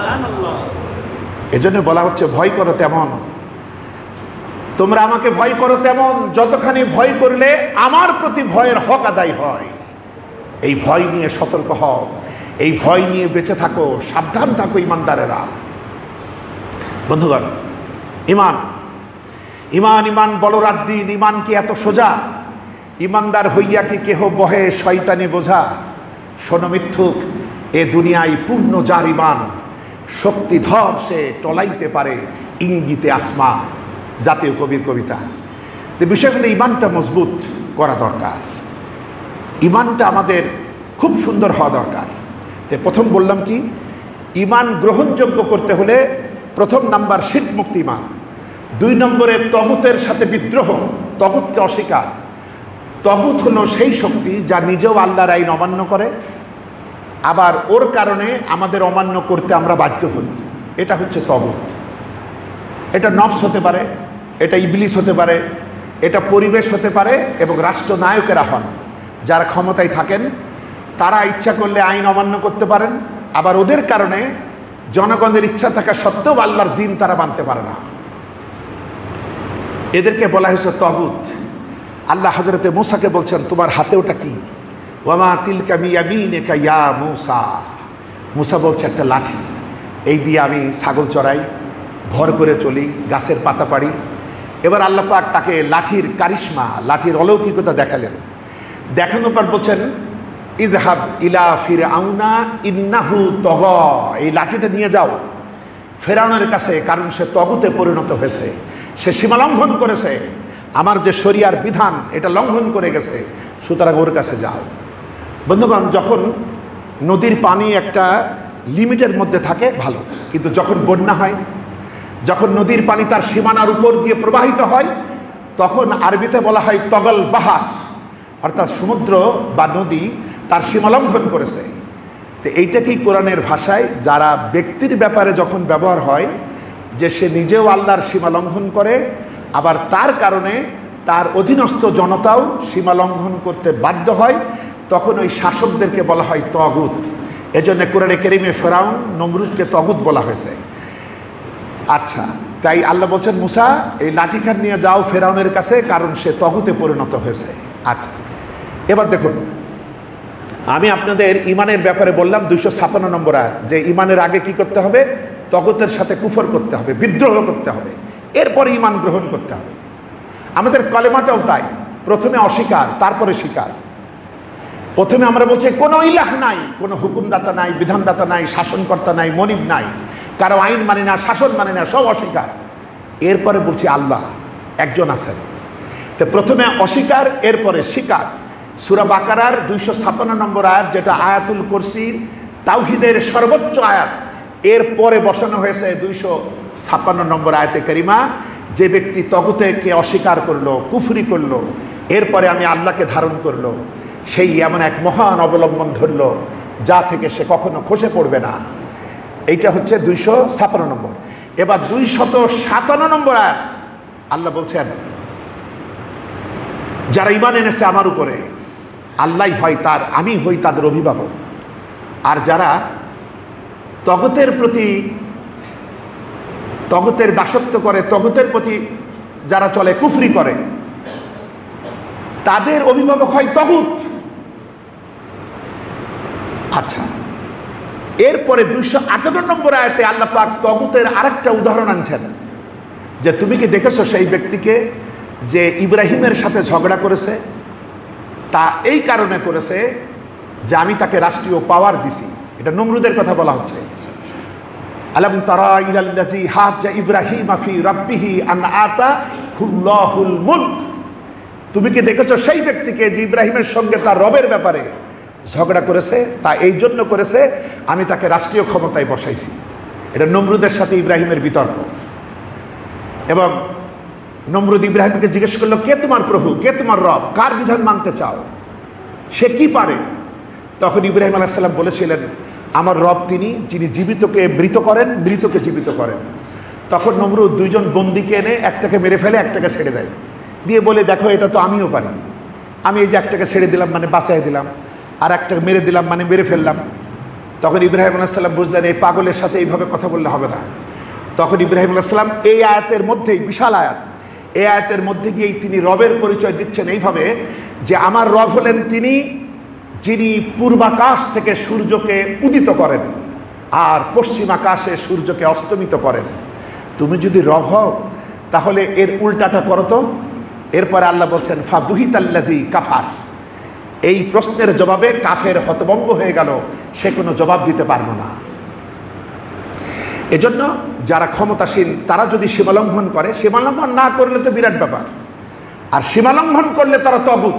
এজন্য বলা হচ্ছে ভয় করো তেমন, তোমরা আমাকে ভয় করো তেমন যতখানি ভয় করলে আমার প্রতি ভয়ের হক আদায় হয়। এই ভয় নিয়ে সতর্ক হও, এই ভয় নিয়ে বেঁচে থাকো, সাবধান থাকো ইমানদারেরা। বন্ধুগণ, ইমান ইমান ইমান বলরাত দিন, ইমান কি এত সোজা? ইমানদার হইয়া কি কেহ বহে শয়তানি বোঝা? শোনো মিথ্যুক, এ দুনিয়ায় পূর্ণ যার ইমান, শক্তিধর সে টলাইতে পারে ইঙ্গিতে আসমান। জাতীয় কবির কবিতা। তো বিষয় হলো ইমানটা মজবুত করা দরকার, ইমানটা আমাদের খুব সুন্দর হওয়া দরকার। তো প্রথম বললাম কি, ইমান গ্রহণযোগ্য করতে হলে প্রথম নাম্বার শিরক মুক্ত ইমান, 2 নম্বরে তগুতের সাথে বিদ্রোহ, তগুতকে অস্বীকার। তগুত হলো সেই শক্তি যা নিজেও আল্লাহর আইন অমান্য করে, আবার ওর কারণে আমাদের অমান্য করতে আমরা বাধ্য হই। এটা হচ্ছে তগুত। এটা নফস হতে পারে, এটা ইবলিস হতে পারে, এটা পরিবেশ হতে পারে, এবং রাষ্ট্রনায়কেরা হন যারা ক্ষমতায় থাকেন, তারা ইচ্ছা করলে আইন অমান্য করতে পারেন, আবার ওদের কারণে জনগণের ইচ্ছা থাকা সত্ত্বেও আল্লাহর দিন তারা মানতে পারে না। এদেরকে বলা হয়েছে তগুত। আল্লাহ হযরতে মূসাকে বলছেন তোমার হাতে ওটা কি? ওয়ামা তিলকা বিয়ামিনিকা ইয়া মূসা। মূসা বলছে একটা লাঠি, এই দিয়ে আমি ছাগল চড়াই, ভর করে চলি, গাছের পাতা পাড়ি। এবার আল্লাহ পাক তাকে লাঠির কারিশমা, লাঠির অলৌকিকতা দেখালেন। দেখানোর পর বলছেন ইযহাব ইলা ফিরআউনা ইন্নাহু তাগা, এই লাঠিটা নিয়ে যাও ফেরাউনের কাছে, কারণ সে তগুতে পরিণত হয়েছে, সে সীমা লঙ্ঘন করেছে, আমার যে শরিয়ার বিধান এটা লঙ্ঘন করে গেছে, সুতরাং ওর কাছে যাও। বন্ধুগণ, যখন নদীর পানি একটা লিমিটের মধ্যে থাকে ভালো, কিন্তু যখন বন্যা হয়, যখন নদীর পানি তার সীমানার উপর দিয়ে প্রবাহিত হয়, তখন আরবিতে বলা হয় তগল বাহার, অর্থাৎ সমুদ্র বা নদী তার সীমা লঙ্ঘন করেছে। তো এইটাকেই কোরআনের ভাষায় যারা ব্যক্তির ব্যাপারে যখন ব্যবহার হয়, যে সে নিজেও আল্লাহর সীমা লঙ্ঘন করে, আবার তার কারণে তার অধীনস্থ জনতাও সীমা লঙ্ঘন করতে বাধ্য হয়, তখন ওই শাসকদেরকে বলা হয় তগুত। এজন্য কোরআনে কারীমে ফেরাউন নমরুদকে তগুত বলা হয়েছে। আচ্ছা, তাই আল্লাহ বলছেন মূসা এই লাঠিখান নিয়ে যাও ফেরাউনের কাছে, কারণ সে তগুতে পরিণত হয়েছে। আচ্ছা, এবার দেখুন, আমি আপনাদের ইমানের ব্যাপারে বললাম 256 নম্বর আয়াত, যে ইমানের আগে কি করতে হবে? তগুতের সাথে কুফর করতে হবে, বিদ্রোহ করতে হবে, এরপরে ইমান গ্রহণ করতে হবে। আমাদের কলেমাটাও তাই, প্রথমে অস্বীকার, তারপরে স্বীকার। প্রথমে আমরা বলছি কোনো ইলাহ নাই, কোনো হুকুমদাতা নাই, বিধানদাতা নাই, শাসনকর্তা নাই, মনিব নাই, কারো আইন মানে না, শাসন মানে না, সব অস্বীকার। এরপরে বলছি আল্লাহ একজন আছেন। তো প্রথমে অস্বীকার, এরপরে স্বীকার। সূরা বাকারার 256 নম্বর আয়াত, যেটা আয়াতুল কুরসির তাওহীদের সর্বোচ্চ আয়াত, এরপরে বসানো হয়েছে 256 নম্বর আয়াতে কারিমা, যে ব্যক্তি তগুতকে অস্বীকার করলো, কুফরি করলো, এরপরে আমি আল্লাহকে ধারণ করলো, সেই এমন এক মহান অবলম্বন ধরল যা থেকে সে কখনো খসে পড়বে না। এইটা হচ্ছে 256 নম্বর। এবার 257 নম্বর আয়াত আল্লাহ বলছেন, যারা ঈমান এনেছে আমার উপরে, আল্লাহ হয় তার, আমি হই তাদের অভিভাবক। আর যারা তগতের প্রতি, তগতের দাসত্ব করে, তগতের প্রতি যারা চলে, কুফরি করে, তাদের অভিভাবক হয় তগুত। আচ্ছা, এরপরে 258 নম্বর আয়াতে আল্লাহ পাক তগুতের আরেকটা উদাহরণ আনছেন, যে তুমি কি দেখেছো সেই ব্যক্তিকে যে ইব্রাহিমের সাথে ঝগড়া করেছে? তা এই কারণে করেছে যে আমি তাকে রাষ্ট্রীয় পাওয়ার দিছি। এটা নমরুদের কথা বলা হচ্ছে। আলাম তারা ইলাল্লাযী হাজ্জা ইব্রাহিমা ফি রাব্বিহি আন আতাহুল্লাহুল মুলক। তুমি কি দেখেছো সেই ব্যক্তিকে যে ইব্রাহিমের সঙ্গে তার রবের ব্যাপারে ঝগড়া করেছে? তা এই জন্য করেছে আমি তাকে রাষ্ট্রীয় ক্ষমতায় বসাইছি। এটা নমরুদের সাথে ইব্রাহিমের বিতর্ক। এবং নমরুদ ইব্রাহিমকে জিজ্ঞেস করলো, কে তোমার প্রভু, কে তোমার রব, কার বিধান মানতে চাও? সে কি পারে? তখন ইব্রাহিম আলাইহিস সালাম বলেছিলেন, আমার রব তিনি, যিনি জীবিতকে মৃত করেন, মৃতকে জীবিত করেন। তখন নমরুদ দুইজন বন্দীকে এনে একটাকে মেরে ফেলে, একটাকে ছেড়ে দেয়, দিয়ে বলে, দেখো এটা তো আমিও পারি। আমি এই যে একটাকে ছেড়ে দিলাম মানে বাঁচাই দিলাম, আর একটাকে মেরে দিলাম মানে মেরে ফেললাম। তখন ইব্রাহিম আলাইহিস সালাম বুঝলেন এই পাগলের সাথে এইভাবে কথা বললে হবে না। তখন ইব্রাহিম আলাইহিস সালাম এই আয়াতের মধ্যেই, বিশাল আয়াত, এই আয়াতের মধ্যে গিয়েই তিনি রবের পরিচয় দিচ্ছেন এইভাবে যে আমার রব হলেন তিনি, যিনি পূর্বাকাশ থেকে সূর্যকে উদিত করেন আর পশ্চিম আকাশে সূর্যকে অস্তমিত করেন। তুমি যদি রব হও তাহলে এর উল্টাটা করো তো। এরপরে আল্লাহ বলছেন, ফাবুহিতাল্লাযী কাফার। এই প্রশ্নের জবাবে কাফের হতভম্ব হয়ে গেল, সে কোনো জবাব দিতে পারল না। এজন্য যারা ক্ষমতাসীন তারা যদি সীমালঙ্ঘন করে, সীমালঙ্ঘন না করলে তো বিরাট ব্যাপার, আর সীমালঙ্ঘন করলে তারা তগুত।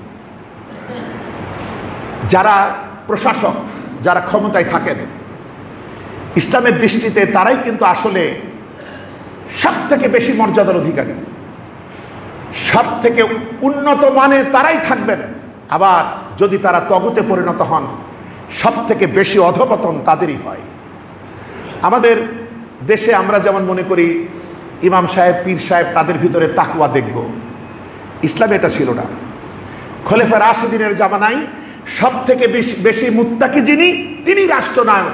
যারা প্রশাসক, যারা ক্ষমতায় থাকেন, ইসলামের দৃষ্টিতে তারাই কিন্তু আসলে সব থেকে বেশি মর্যাদার অধিকারী, সব থেকে উন্নত মানে তারাই থাকবেন। আবার যদি তারা তগুতে পরিণত হন, সব থেকে বেশি অধপতন তাদেরই হয়। আমাদের দেশে আমরা যেমন মনে করি ইমাম সাহেব, পীর সাহেব, তাদের ভিতরে তাকওয়া দেখব, ইসলামে এটা ছিল না। খলিফা রাশিদিনের জামানায় সব থেকে বেশি মুত্তাকি যিনি, তিনি রাষ্ট্রনায়ক।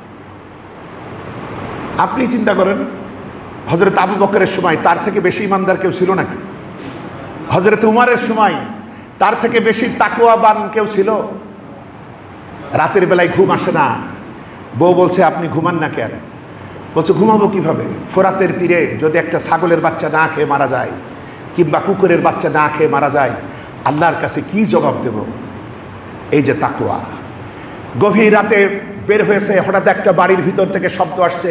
আপনি চিন্তা করেন, হযরত আবু বকরের সময় তার থেকে বেশি ইমানদার কেউ ছিল নাকি? হযরত উমারের সময় তার থেকে বেশি তাকওয়াবান কেউ ছিল? রাতের বেলায় ঘুম আসে না, বউ বলছে আপনি ঘুমান না কেন? বলছে ঘুমাবো কিভাবে? ফোরাতের তীরে যদি একটা ছাগলের বাচ্চা না খেয়ে মারা যায়, কিংবা কুকুরের বাচ্চা না খেয়ে মারা যায়, আল্লাহর কাছে কি জবাব দেব? এই যে তাকওয়া। গভীর রাতে বের হয়েছে, হঠাৎ একটা বাড়ির ভিতর থেকে শব্দ আসছে।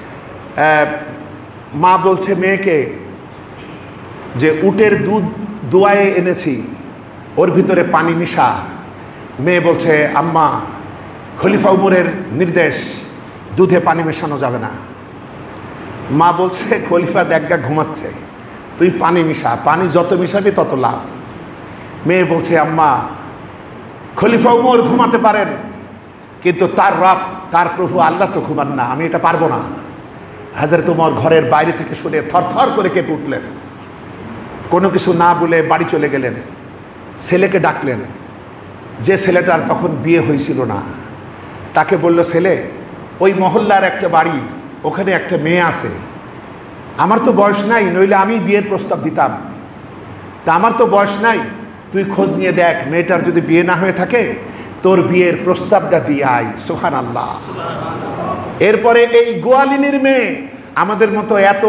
মা বলছে মেয়েকে যে উটের দুধ দোয়ায়ে এনেছি, ওর ভিতরে পানি মিশা। মেয়ে বলছে আম্মা, খলিফা উমরের নির্দেশ, দুধে পানি মেশানো যাবে না। মা বলছে খলিফা দেখা ঘুমাচ্ছে, তুই পানি মিশা, পানি যত মিশাবি তত লাভ। মেয়ে বলছে আম্মা, খলিফা উমর ঘুমাতে পারেন, কিন্তু তার রব, তার প্রভু আল্লাহ তো ঘুমান না, আমি এটা পারবো না। হযরত উমর ঘরের বাইরে থেকে শুনে থরথর করে কেঁপে উঠলেন। কোনো কিছু না বলে বাড়ি চলে গেলেন, ছেলেকে ডাকলেন। যে ছেলেটার তখন বিয়ে হয়েছিল না, তাকে বলল, ছেলে, ওই মহল্লার একটা বাড়ি, ওখানে একটা মেয়ে আছে, আমার তো বয়স নাই, নইলে আমি বিয়ের প্রস্তাব দিতাম, তা আমার তো বয়স নাই, তুই খোঁজ নিয়ে দেখ, মেয়েটার যদি বিয়ে না হয়ে থাকে তোর বিয়ের প্রস্তাবটা দিয়ে আয়। সুবহানাল্লাহ। এরপরে এই গোয়ালিনীর মেয়ে আমাদের মতো এত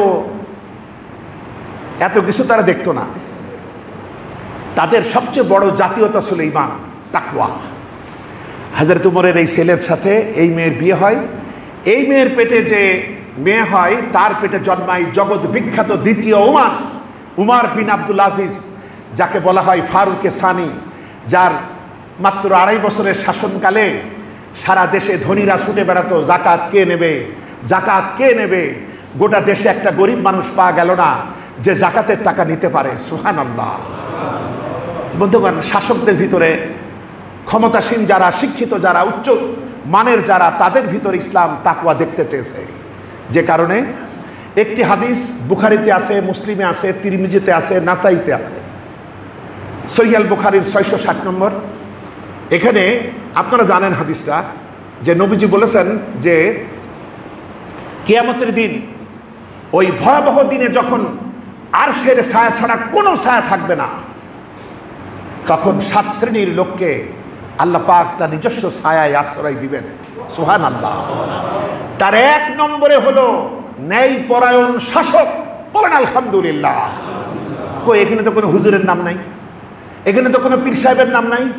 এত কিছু তারা দেখতো না। তাদের সবচেয়ে বড় জাতীয়তা ছিল ঈমান, তাকওয়া। হযরত উমরের এই ছেলের সাথে এই মেয়ের বিয়ে হয়। এই মেয়ের পেটে যে মেয়ে হয়, তার পেটে জন্মায় জগৎ বিখ্যাত দ্বিতীয় উমার, উমার বিন আব্দুল আজিজ, যাকে বলা হয় ফারুকে সানি, যার মাত্র 2.5 বছরের শাসনকালে সারা দেশে ধনীরা ছুটে বেড়াতো, জাকাত কে নেবে, জাকাত কে নেবে। গোটা দেশে একটা গরিব মানুষ পাওয়া গেল না যে জাকাতের টাকা নিতে পারে। সুবহানাল্লাহ। বন্ধুগণ, শাসকদের ভিতরে ক্ষমতাসীন যারা, শিক্ষিত যারা, উচ্চ মানের যারা, তাদের ভিতরে ইসলাম তাকওয়া দেখতে চেয়েছে। যে কারণে একটি হাদিস বুখারীতে আছে, মুসলিমে আছে, তিরমিজিতে আছে, নাসাইতে আছে। সহিহ আল বুখারীর 660 নম্বর। এখানে আপনারা জানেন হাদিসটা, যে নবীজি বলেছেন যে কিয়ামতের দিন, ওই ভয়াবহ দিনে যখন আরশের ছায়া ছাড়া কোনো ছায়া থাকবে না, তখন 7 শ্রেণীর লোককে আল্লাহ পাক তার নিজস্ব ছায়ায় আশ্রয় দিবেন। সুবহানাল্লাহ। তার 1 নম্বরে হলো ন্যায় পরায়ণ শাসক। বলেন আলহামদুলিল্লাহ। কই, এখানে তো কোনো হুজুরের নাম নাই, এখানে তো কোনো পীর সাহেবের নাম নাই।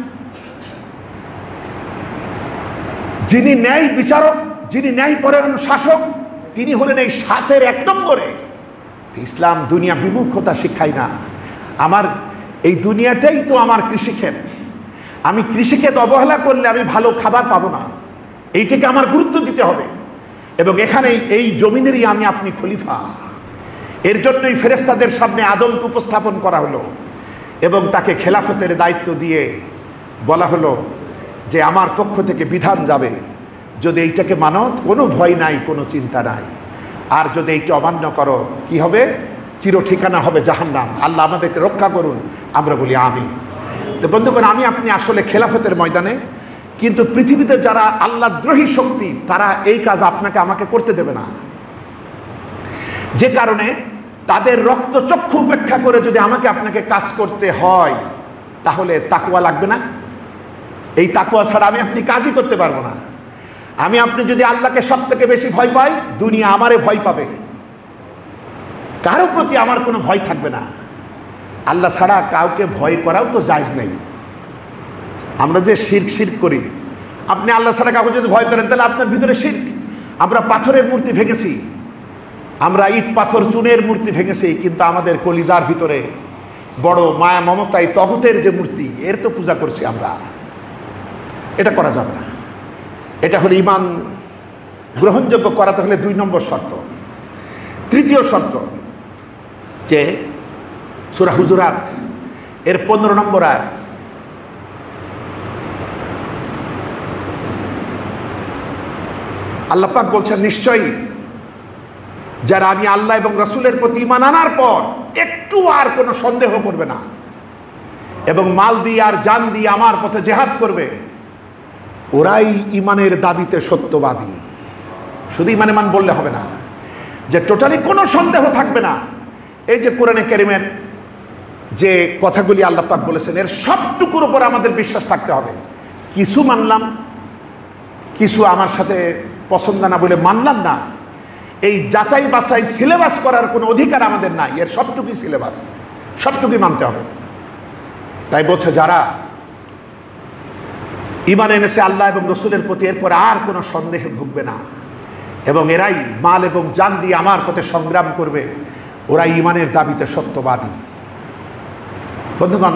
যিনি ন্যায় বিচারক, যিনি ন্যায় পরায়ণ শাসক, তিনি হলেন এই 7-এর 1 নম্বরে। ইসলাম দুনিয়া বিমুখতা শিখায় না। আমার এই দুনিয়াটাই তো আমার কৃষিক্ষেত। আমি কৃষিক্ষেত অবহেলা করলে আমি ভালো খাবার পাবো না। এইটাকে আমার গুরুত্ব দিতে হবে। এবং এখানেই এই জমিনেরই আমি আপনি খলিফা। এর জন্যই ফেরেশতাদের সামনে আদমকে উপস্থাপন করা হলো এবং তাকে খেলাফতের দায়িত্ব দিয়ে বলা হলো যে আমার পক্ষ থেকে বিধান যাবে, যদি এইটাকে মানো কোনো ভয় নাই, কোনো চিন্তা নাই, আর যদি এইটা অমান্য করো কি হবে? চির ঠিকানা হবে জাহান্নাম। আল্লাহ আমাদেরকে রক্ষা করুন। আমরা বলি আমিন। তো বন্ধুগণ, আমি আপনি আসলে খেলাফতের ময়দানে, কিন্তু পৃথিবীতে যারা আল্লাহদ্রোহী শক্তি, তারা এই কাজ আপনাকে আমাকে করতে দেবে না। যে কারণে তাদের রক্তচক্ষু উপেক্ষা করে যদি আমাকে আপনাকে কাজ করতে হয়, তাহলে তাকওয়া লাগবে না? এই তাকওয়া ছাড়া আমি আপনি কাজই করতে পারবো না। আমি আপনি যদি আল্লাহকে সব থেকে বেশি ভয় পাই, দুনিয়া আমারে ভয় পাবে, কারো প্রতি আমার কোনো ভয় থাকবে না। আল্লাহ ছাড়া কাউকে ভয় করাও তো জায়েজ নেই। আমরা যে শিরক করি, আপনি আল্লাহ ছাড়া কাউকে যদি ভয় করেন, তাহলে আপনার ভিতরে শিরক। আমরা পাথরের মূর্তি ভেঙেছি, আমরা ইট পাথর চুনের মূর্তি ভেঙেছি, কিন্তু আমাদের কলিজার ভিতরে বড় মায়া মমতায় তগুতের যে মূর্তি, এর তো পূজা করছি আমরা। এটা করা যাবে না। এটা হলো ঈমান গ্রহণযোগ্য করাতে হলে 2 নম্বর শর্ত। 3য় শর্ত, যে সূরা হুজুরাত এর 15 নম্বর আয়াত, আল্লাহ পাক বলছেন, নিশ্চয়ই যারা আমি আল্লাহ এবং রাসূলের প্রতি ঈমান আনার পর একটু আর কোনো সন্দেহ করবে না এবং মাল দিয়ে আর জান দিয়ে আমার পথে জিহাদ করবে, ওরাই ঈমানের দাবিতে সত্যবাদী। শুধু ঈমান মান বললে হবে না, যে টোটালি কোনো সন্দেহ থাকবে না। এই যে কোরআনে কারীমের যে কথাগুলি আল্লাহ পাক বলেছেন, এর সবটুকুর উপর আমাদের বিশ্বাস থাকতে হবে। কিছু মানলাম, কিছু আমার সাথে পছন্দ না বলে মানলাম না, এই যাচাই বাছাই সিলেবাস করার কোনো অধিকার আমাদের নাই। এর সবটুকুই সিলেবাস, সবটুকুই মানতে হবে। তাই বলছে, যারা ঈমান এনেছে আল্লাহ এবং রাসূলের প্রতি, এরপর আর কোনো সন্দেহে ভুগবে না এবং এরাই মাল এবং জান দিয়ে আমার পথে সংগ্রাম করবে, ওরাই ঈমানের দাবিতে সত্যবাদী। বন্ধুগণ,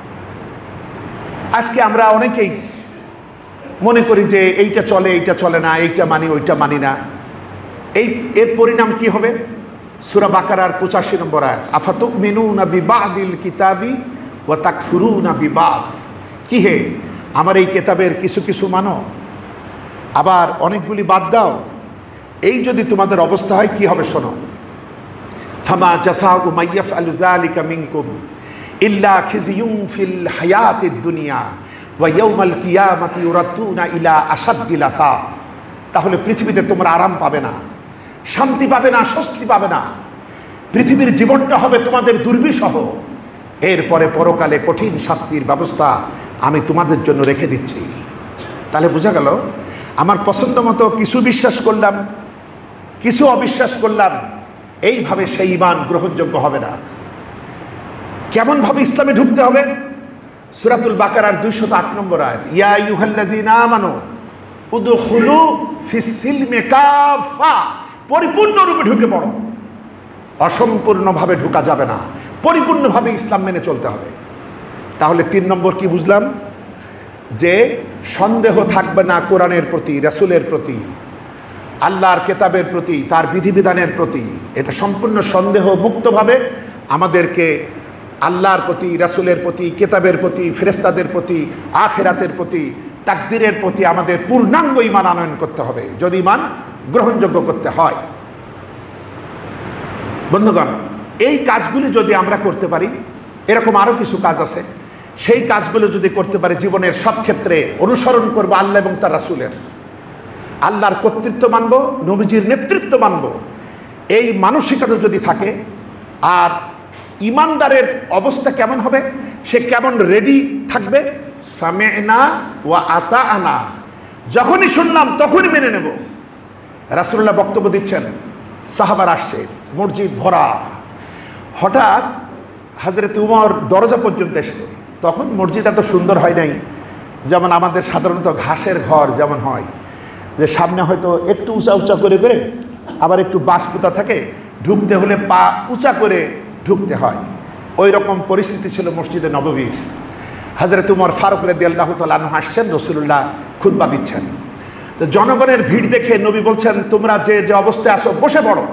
আজকে আমরা অনেকেই মনে করি যে এইটা চলে, এইটা চলে না, এইটা মানি, ওইটা মানি না। এর পরিণাম কি হবে? সূরা বাকারার 85 নম্বর আয়াত, আফাতুমিনুনা বিবাদিল কিতাবি ওয়া তাকফুরুনা বিবাদ। কি হে, আমার এই কিতাবের কিছু কিছু মানো, আবার অনেকগুলি বাদ দাও। এই যদি তোমাদের অবস্থা হয়, কি হবে শোনো। ফামা জাযাউ মান ইয়াফআলু যালিকা মিনকুম ইল্লা খিজিয়ুন ফিল হায়াতিদ দুনিয়া ওয়া ইয়াউমাল কিয়ামাতি ইউরাদুনা ইলা আশাদ্দিল আযাব। তাহলে পৃথিবীতে তোমরা আরাম পাবে না, শান্তি পাবে না, স্বস্তি পাবে না। পৃথিবীর জীবনটা হবে তোমাদের দুর্বিষহ। এরপরে পরকালে কঠিন শাস্তির ব্যবস্থা আমি তোমাদের জন্য রেখে দিচ্ছি। তাহলে বোঝা গেল, আমার পছন্দ মতো কিছু বিশ্বাস করলাম, কিছু অবিশ্বাস করলাম, এইভাবে সেই ঈমান গ্রহণযোগ্য হবে না। কেমনভাবে ইসলামে ঢুকতে হবে? সূরাতুল বাকারার 208 নম্বর আয়াত, ইয়া আইয়ুহাল্লাযীনা আমানু উদখুলু ফিস সিলমি কাফা। পরিপূর্ণরূপে ঢুকে পড়ো। অসম্পূর্ণভাবে ঢোকা যাবে না, পরিপূর্ণভাবে ইসলাম মেনে চলতে হবে। তাহলে 3 নম্বর কি বুঝলাম? যে সন্দেহ থাকবে না কোরআনের প্রতি, রাসূলের প্রতি, আল্লাহর কিতাবের প্রতি, তার বিধিবিধানের প্রতি। এটা সম্পূর্ণ সন্দেহ মুক্তভাবে আমাদেরকে আল্লাহর প্রতি, রাসূলের প্রতি, কিতাবের প্রতি, ফেরেশতাদের প্রতি, আখিরাতের প্রতি, তাকদীরের প্রতি আমাদের পূর্ণাঙ্গ ঈমান আনয়ন করতে হবে যদি ঈমান গ্রহণযোগ্য করতে হয়। বন্ধুগণ, এই কাজগুলি যদি আমরা করতে পারি, এরকম আরও কিছু কাজ আছে, সেই কাজগুলো যদি করতে পারি জীবনের সব ক্ষেত্রে অনুসরণ করব আল্লাহ এবং তার রাসূলের, আল্লাহর কর্তৃত্ব মানব, নবীজির নেতৃত্ব মানব, এই মানসিকতা যদি থাকে, আর ইমানদারের অবস্থা কেমন হবে, সে কেমন রেডি থাকবে, সামি'না ওয়া আতা'না, যখনই শুনলাম তখনই মেনে নেব। রাসূলুল্লাহ বক্তব্য দিচ্ছেন, সাহাবার আসছে, মসজিদ ভরা, হঠাৎ হযরত উমর দরজা পর্যন্ত এসছে। তখন মসজিদ এত সুন্দর হয় নাই, যেমন আমাদের সাধারণত ঘাসের ঘর যেমন হয়, যে সামনে হয়তো একটু উঁচা উঁচা করে করে, আবার একটু বাঁশ পোতা থাকে, ঢুকতে হলে পা উঁচা করে ঢুকতে হয়। ওই রকম পরিস্থিতি ছিল মসজিদে নববীর। হযরত উমর ফারুক রাদিয়াল্লাহু তাআলা আনহু আসছেন, রাসূলুল্লাহ খুতবা দিচ্ছেন। তো জনগণের ভিড় দেখে নবী বলছেন, তোমরা যে যে অবস্থায় আসো বসে পড়ো।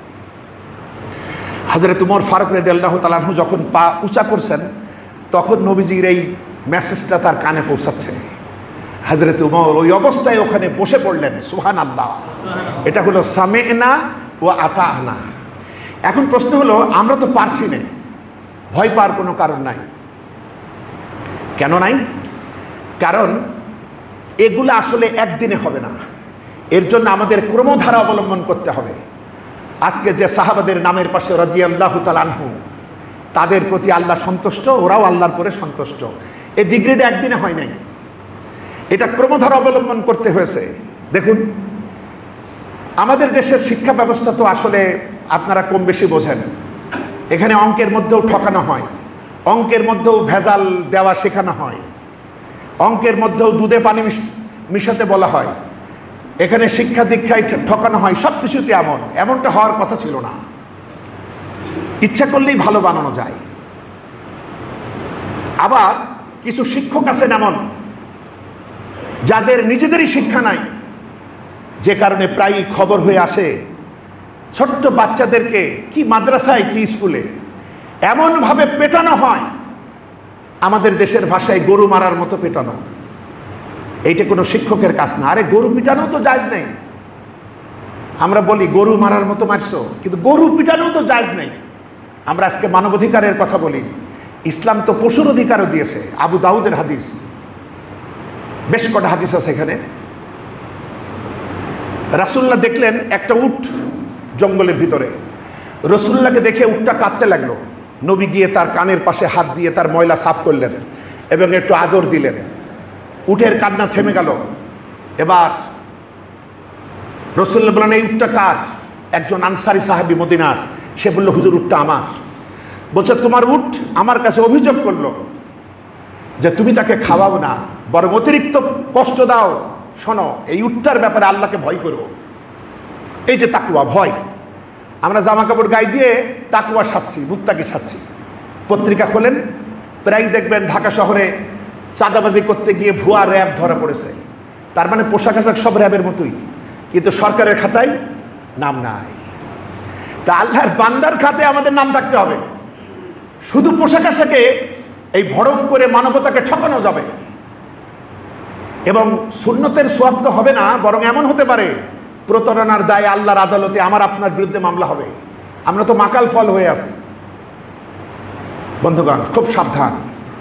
হযরত উমর ফারুক রাদিয়াল্লাহু তাআলা আনহু যখন পা উঁচা করছেন, তখন নবীজির এই মেসেজটা তার কানে পৌঁছাচ্ছে। হযরত উমর ওই অবস্থায় ওখানে বসে পড়লেন। সুবহানাল্লাহ। এটা হলো সামি'না ওয়া আতা'না। এখন প্রশ্ন হলো, আমরা তো পারছি না, ভয় পাওয়ার কোনো কারণ নাই। কেন নাই? কারণ এগুলো আসলে একদিনে হবে না, এর জন্য আমাদের ক্রমধারা অবলম্বন করতে হবে। আজকে যে সাহাবাদের নামের পাশে রাদিয়াল্লাহু তাআলা আনহু, তাদের প্রতি আল্লাহ সন্তুষ্ট, ওরাও আল্লাহর পরে সন্তুষ্ট। এই ডিগ্রিটা একদিনে হয় নাই, এটা ক্রমধারা অবলম্বন করতে হয়েছে। দেখুন, আমাদের দেশের শিক্ষা ব্যবস্থা তো আসলে আপনারা কম বেশি বোঝেন। এখানে অঙ্কের মধ্যেও ঠকানো হয়, অঙ্কের মধ্যেও ভেজাল দেওয়া শেখানো হয়, অঙ্কের মধ্যেও দুধে পানি মিশাতে বলা হয়, এখানে শিক্ষা দীক্ষায় ঠকানো হয়, সব কিছুতে এমনটা হওয়ার কথা ছিল না। ইচ্ছা করলেই ভালো বানানো যায়। আবার কিছু শিক্ষক আছেন এমন, যাদের নিজেদেরই শিক্ষা নাই, যে কারণে প্রায়ই খবর হয়ে আসে ছোট্ট বাচ্চাদেরকে কি মাদ্রাসায় কি স্কুলে এমনভাবে পেটানো হয়, আমাদের দেশের ভাষায় গরু মারার মতো পেটানো। এইটা কোনো শিক্ষকের কাজ না। আরে গরু পিটানো তো জায়েজ নেই। আমরা বলি গরু মারার মতো মারছো, কিন্তু গরু পিটানো তো জায়েজ নেই। আমরা আজকে মানবাধিকারের কথা বলি, ইসলাম তো পশুর অধিকারও দিয়েছে। আবু দাউদের হাদিস, বেশ কটা হাদিস আছে এখানে। রাসূলুল্লাহ দেখলেন একটা উট জঙ্গলের ভিতরে, রাসূলুল্লাহকে দেখে উটটা কাঁদতে লাগলো। নবী গিয়ে তার কানের পাশে হাত দিয়ে তার ময়লা সাফ করলেন এবং একটু আদর দিলেন। উটের কান্না থেমে গেল। এবার রাসূলুল্লাহ বললেন, এই উটটা কার? একজন আনসারী সাহাবী মদিনার। সে বলল, হুজুর উটটা আমার। বলছে, তোমার উট আমার কাছে অভিযোগ করলো যে তুমি তাকে খাওয়াও না, বরং অতিরিক্ত কষ্ট দাও। শোনো, এই উটটার ব্যাপারে আল্লাহকে ভয় করো। এই যে তাকওয়া, ভয়, আমরা জামা কাপড় গায়ে দিয়ে তাকওয়া সাজছি, মুত্তাকি সাজছি। পত্রিকা খোলেন, প্রায় দেখবেন ঢাকা শহরে চাঁদাবাজি করতে গিয়ে ভুয়া র্যাব ধরা পড়েছে। তার মানে পোশাক আশাক সব র্যাবের মতোই, কিন্তু সরকারের খাতায় নাম নাই। তা আল্লাহর বান্দার খাতে আমাদের নাম থাকতে হবে। শুধু পোশাক আশাকে এই ভরম করে মানবতাকে ঠকানো যাবে, এবং সুন্নতের সোয়াব তো হবে না, বরং এমন হতে পারে প্রতারণার দায়ে আল্লাহর আদালতে আমার আপনার বিরুদ্ধে মামলা হবে। আমরা তো মাকাল ফল হয়ে আছি। বন্ধুগণ, খুব সাবধান।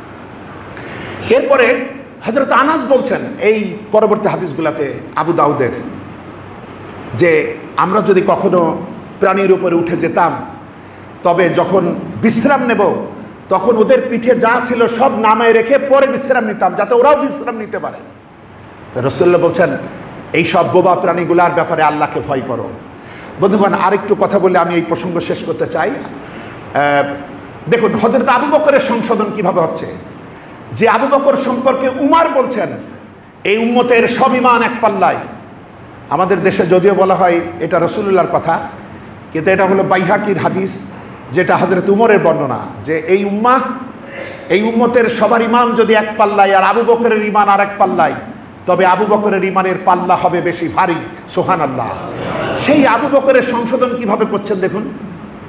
এরপরে হযরত আনাস বলছেন এই পরবর্তী হাদিসগুলোতে আবু দাউদের, যে আমরা যদি কখনো প্রাণীর উপরে উঠে যেতাম, তবে যখন বিশ্রাম নেব তখন ওদের পিঠে যা ছিল সব নামায় রেখে পরে বিশ্রাম নিতাম, যাতে ওরাও বিশ্রাম নিতে পারে। রাসূলুল্লাহ বলছেন, এই সব বোবা প্রাণীগুলার ব্যাপারে আল্লাহকে ভয় করো। বন্ধুগণ, আরেকটু কথা বলে আমি এই প্রসঙ্গ শেষ করতে চাই। দেখুন, হযরত আবু বকরের সংশোধন কিভাবে হচ্ছে। যে আবু বকর সম্পর্কে উমার বলছেন, এই উম্মতের সব ঈমান এক পাল্লায়। আমাদের দেশে যদিও বলা হয় এটা রাসূলুল্লাহর কথা, কিন্তু এটা হলো বাইহাকির হাদিস, যেটা হযরত উমরের বর্ণনা, যে এই উম্মতের সবার ঈমান যদি এক পাল্লায় আর আবু বকরের ঈমান আর এক পাল্লায়, তবে আবু বকরের ঈমানের পাল্লা হবে বেশি ভারী। সুবহানাল্লাহ। সেই আবু বকরের সংশোধন কিভাবে করছেন দেখুন।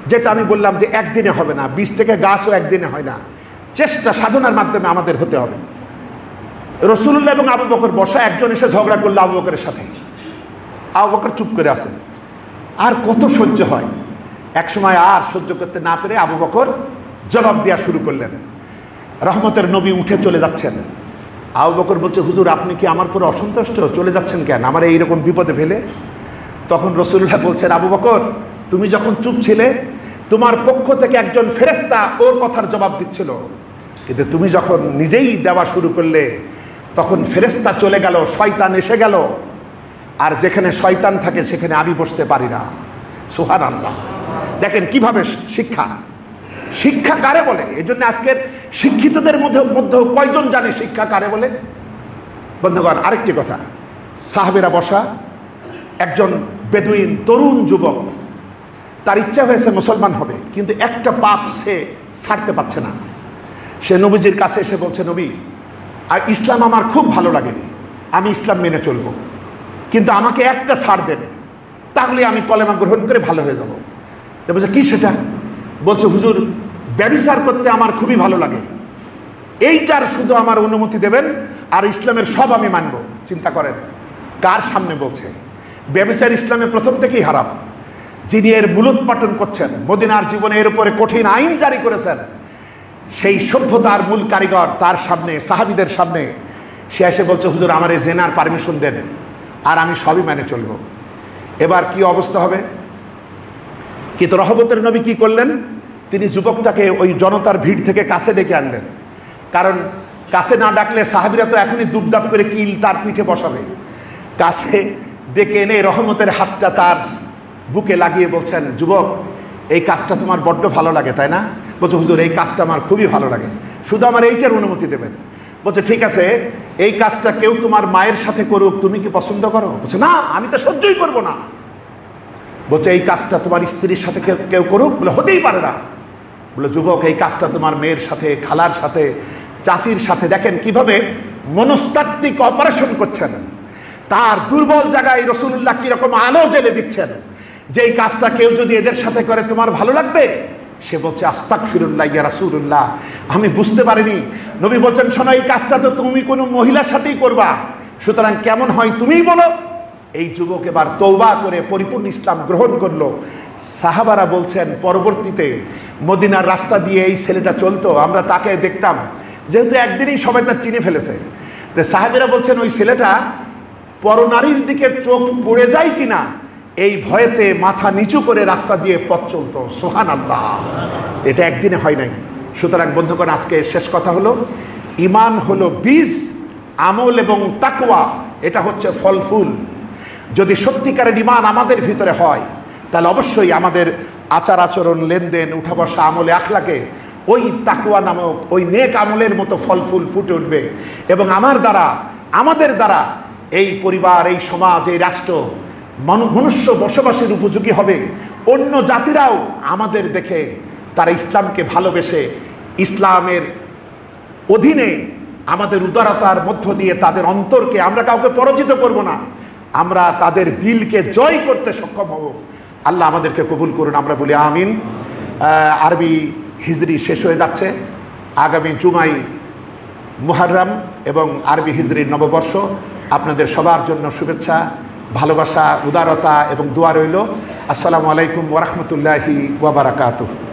যেটা আমি বললাম যে একদিনে হবে না, বীজ থেকে গাছও একদিনে হয় না, চেষ্টা সাধনার মাধ্যমে আমাদের হতে হবে। রাসূলুল্লাহ এবং আবু বকর বসা, একজন এসে ঝগড়া করলো আবু বকরের সাথে, আবু বকর চুপ করে আছে। আর কত সহ্য হয়, একসময় আর সহ্য করতে না পেরে আবু বকর জবাব দেওয়া শুরু করলেন। রহমতের নবী উঠে চলে যাচ্ছেন। আবু বকর বলছে, হুজুর আপনি কি আমার পরে অসন্তুষ্ট, চলে যাচ্ছেন কেন আমার এইরকম বিপদে ফেলে? তখন রাসূলুল্লাহ বলছেন, আবু বকর তুমি যখন চুপ ছিলে, তোমার পক্ষ থেকে একজন ফেরেশতা ওর কথার জবাব দিচ্ছিল, কিন্তু তুমি যখন নিজেই দেওয়া শুরু করলে, তখন ফেরেশতা চলে গেল, শয়তান এসে গেল, আর যেখানে শয়তান থাকে সেখানে আমি বসতে পারি না। সুবহানাল্লাহ। দেখেন কিভাবে শিক্ষা, শিক্ষা কারে বলে। এই জন্য আজকের শিক্ষিতদের মধ্যে কয়জন জানে শিক্ষা কারে বলে? বন্ধুগণ, আরেকটি কথা, সাহাবেরা বসা, একজন বেদুইন তরুণ যুবক, তার ইচ্ছা হয়েছে মুসলমান হবে, কিন্তু একটা পাপ সে ছাড়তে পারছে না। সে নবীজির কাছে এসে বলছে, নবী আর ইসলাম আমার খুব ভালো লাগে, আমি ইসলাম মেনে চলবো, কিন্তু আমাকে একটা ছাড় দেন, তাহলে আমি কলেমা গ্রহণ করে ভালো হয়ে যাব। বলছে কি সেটা? বলছে, হুজুর ব্যভিচার করতে আমার খুবই ভালো লাগে, এইটার শুধু আমার অনুমতি দেবেন, আর ইসলামের সব আমি মানব। চিন্তা করেন কার সামনে বলছে। ব্যভিচার ইসলামে প্রথম থেকেই হারাম। যিনি এর মূলোৎপাটন করছেন, মদিনার জীবনে এর উপরে কঠিন আইন জারি করেছেন, সেই সভ্যতার মূল কারিগর তার সামনে, সাহাবীদের সামনে সে এসে বলছে, হুজুর আমার এই জেনার পারমিশন দেন, আর আমি সবই মেনে চলব। এবার কি অবস্থা হবে? কিন্তু রহমতের নবী কি করলেন? তিনি যুবকটাকে ওই জনতার ভিড় থেকে কাছে ডেকে আনলেন, কারণ কাছে না ডাকলে সাহাবীরা তো এখনই দুপদাপ করে কিল তার পিঠে বসাবে। কাছে ডেকে এনে রহমতের হাতটা তার বুকে লাগিয়ে বলছেন, যুবক এই কাজটা তোমার বড্ড ভালো লাগে তাই না? বলছে, হুজুর এই কাজটা আমার খুবই ভালো লাগে, শুধু আমার এইটার অনুমতি দেবেন। বলছে, ঠিক আছে, এই কাজটা কেউ তোমার মায়ের সাথে করুক, তুমি কি পছন্দ করো? বলছে, না, আমি তো সহ্যই করবো না। বলছে, এই কাজটা তোমার স্ত্রীর সাথে কেউ করুক? বলে, হতেই পারে না। বলে, যুবক এই কাজটা তোমার মেয়ের সাথে, খালার সাথে, চাচির সাথে। দেখেন কিভাবে মনস্তাত্ত্বিক অপারেশন করছেন, তার দুর্বল জায়গায় রাসূলুল্লাহ কিরকম আলো জ্বেলে দিচ্ছেন, যে এই কাজটা কেউ যদি এদের সাথে করে তোমার ভালো লাগবে? সে বলছে, আস্তাগফিরুল্লাহ ইয়া রাসূলুল্লাহ, আমি বুঝতে পারিনি। নবী বলছেন, শোনো এই কাজটা তো তুমি কোনো মহিলার সাথেই করবা, সুতরাং কেমন হয় তুমিই বলো। এই যুবক এবার তওবা করে পরিপূর্ণ ইসলাম গ্রহণ করলো। সাহাবারা বলছেন, পরবর্তীতে মদিনার রাস্তা দিয়ে এই ছেলেটা চলতো, আমরা তাকে দেখতাম, যেহেতু একদিনই সবাই তার চিনে ফেলেছে। তো সাহাবীরা বলছেন, ওই ছেলেটা পরনারীর দিকে চোখ পড়ে যায় কিনা এই ভয়েতে মাথা নিচু করে রাস্তা দিয়ে পথ চলতো। সুবহানাল্লাহ। এটা একদিনে হয় নাই। সুতরাং বন্ধুগণ, আজকে শেষ কথা হলো, ঈমান হলো বীজ, আমল এবং তাকওয়া এটা হচ্ছে ফল ফুল। যদি সত্যিকারের ঈমান আমাদের ভিতরে হয়, তাহলে অবশ্যই আমাদের আচার আচরণ, লেনদেন, উঠা বসা, আমলে আখলাকে ওই তাকওয়া নামক ওই নেক আমলের মতো ফল ফুল ফুটে উঠবে, এবং আমাদের দ্বারা এই পরিবার, এই সমাজ, এই রাষ্ট্র মনুষ্য বসবাসের উপযোগী হবে। অন্য জাতিরাও আমাদের দেখে তারা ইসলামকে ভালোবেসে, ইসলামের অধীনে আমাদের উদারতার মধ্য দিয়ে তাদের অন্তরকে, আমরা কাউকে পরাজিত করব না, আমরা তাদের দিলকে জয় করতে সক্ষম হব। আল্লাহ আমাদেরকে কবুল করুন, আমরা বলি আমিন। আরবি হিজরি শেষ হয়ে যাচ্ছে, আগামী জুমাই মুহররম এবং আরবি হিজরির নববর্ষ। আপনাদের সবার জন্য শুভেচ্ছা, ভালোবাসা, উদারতা এবং দোয়া রইল। আসসালামু আলাইকুম ওয়া রাহমাতুল্লাহি ওয়া বারাকাতুহু।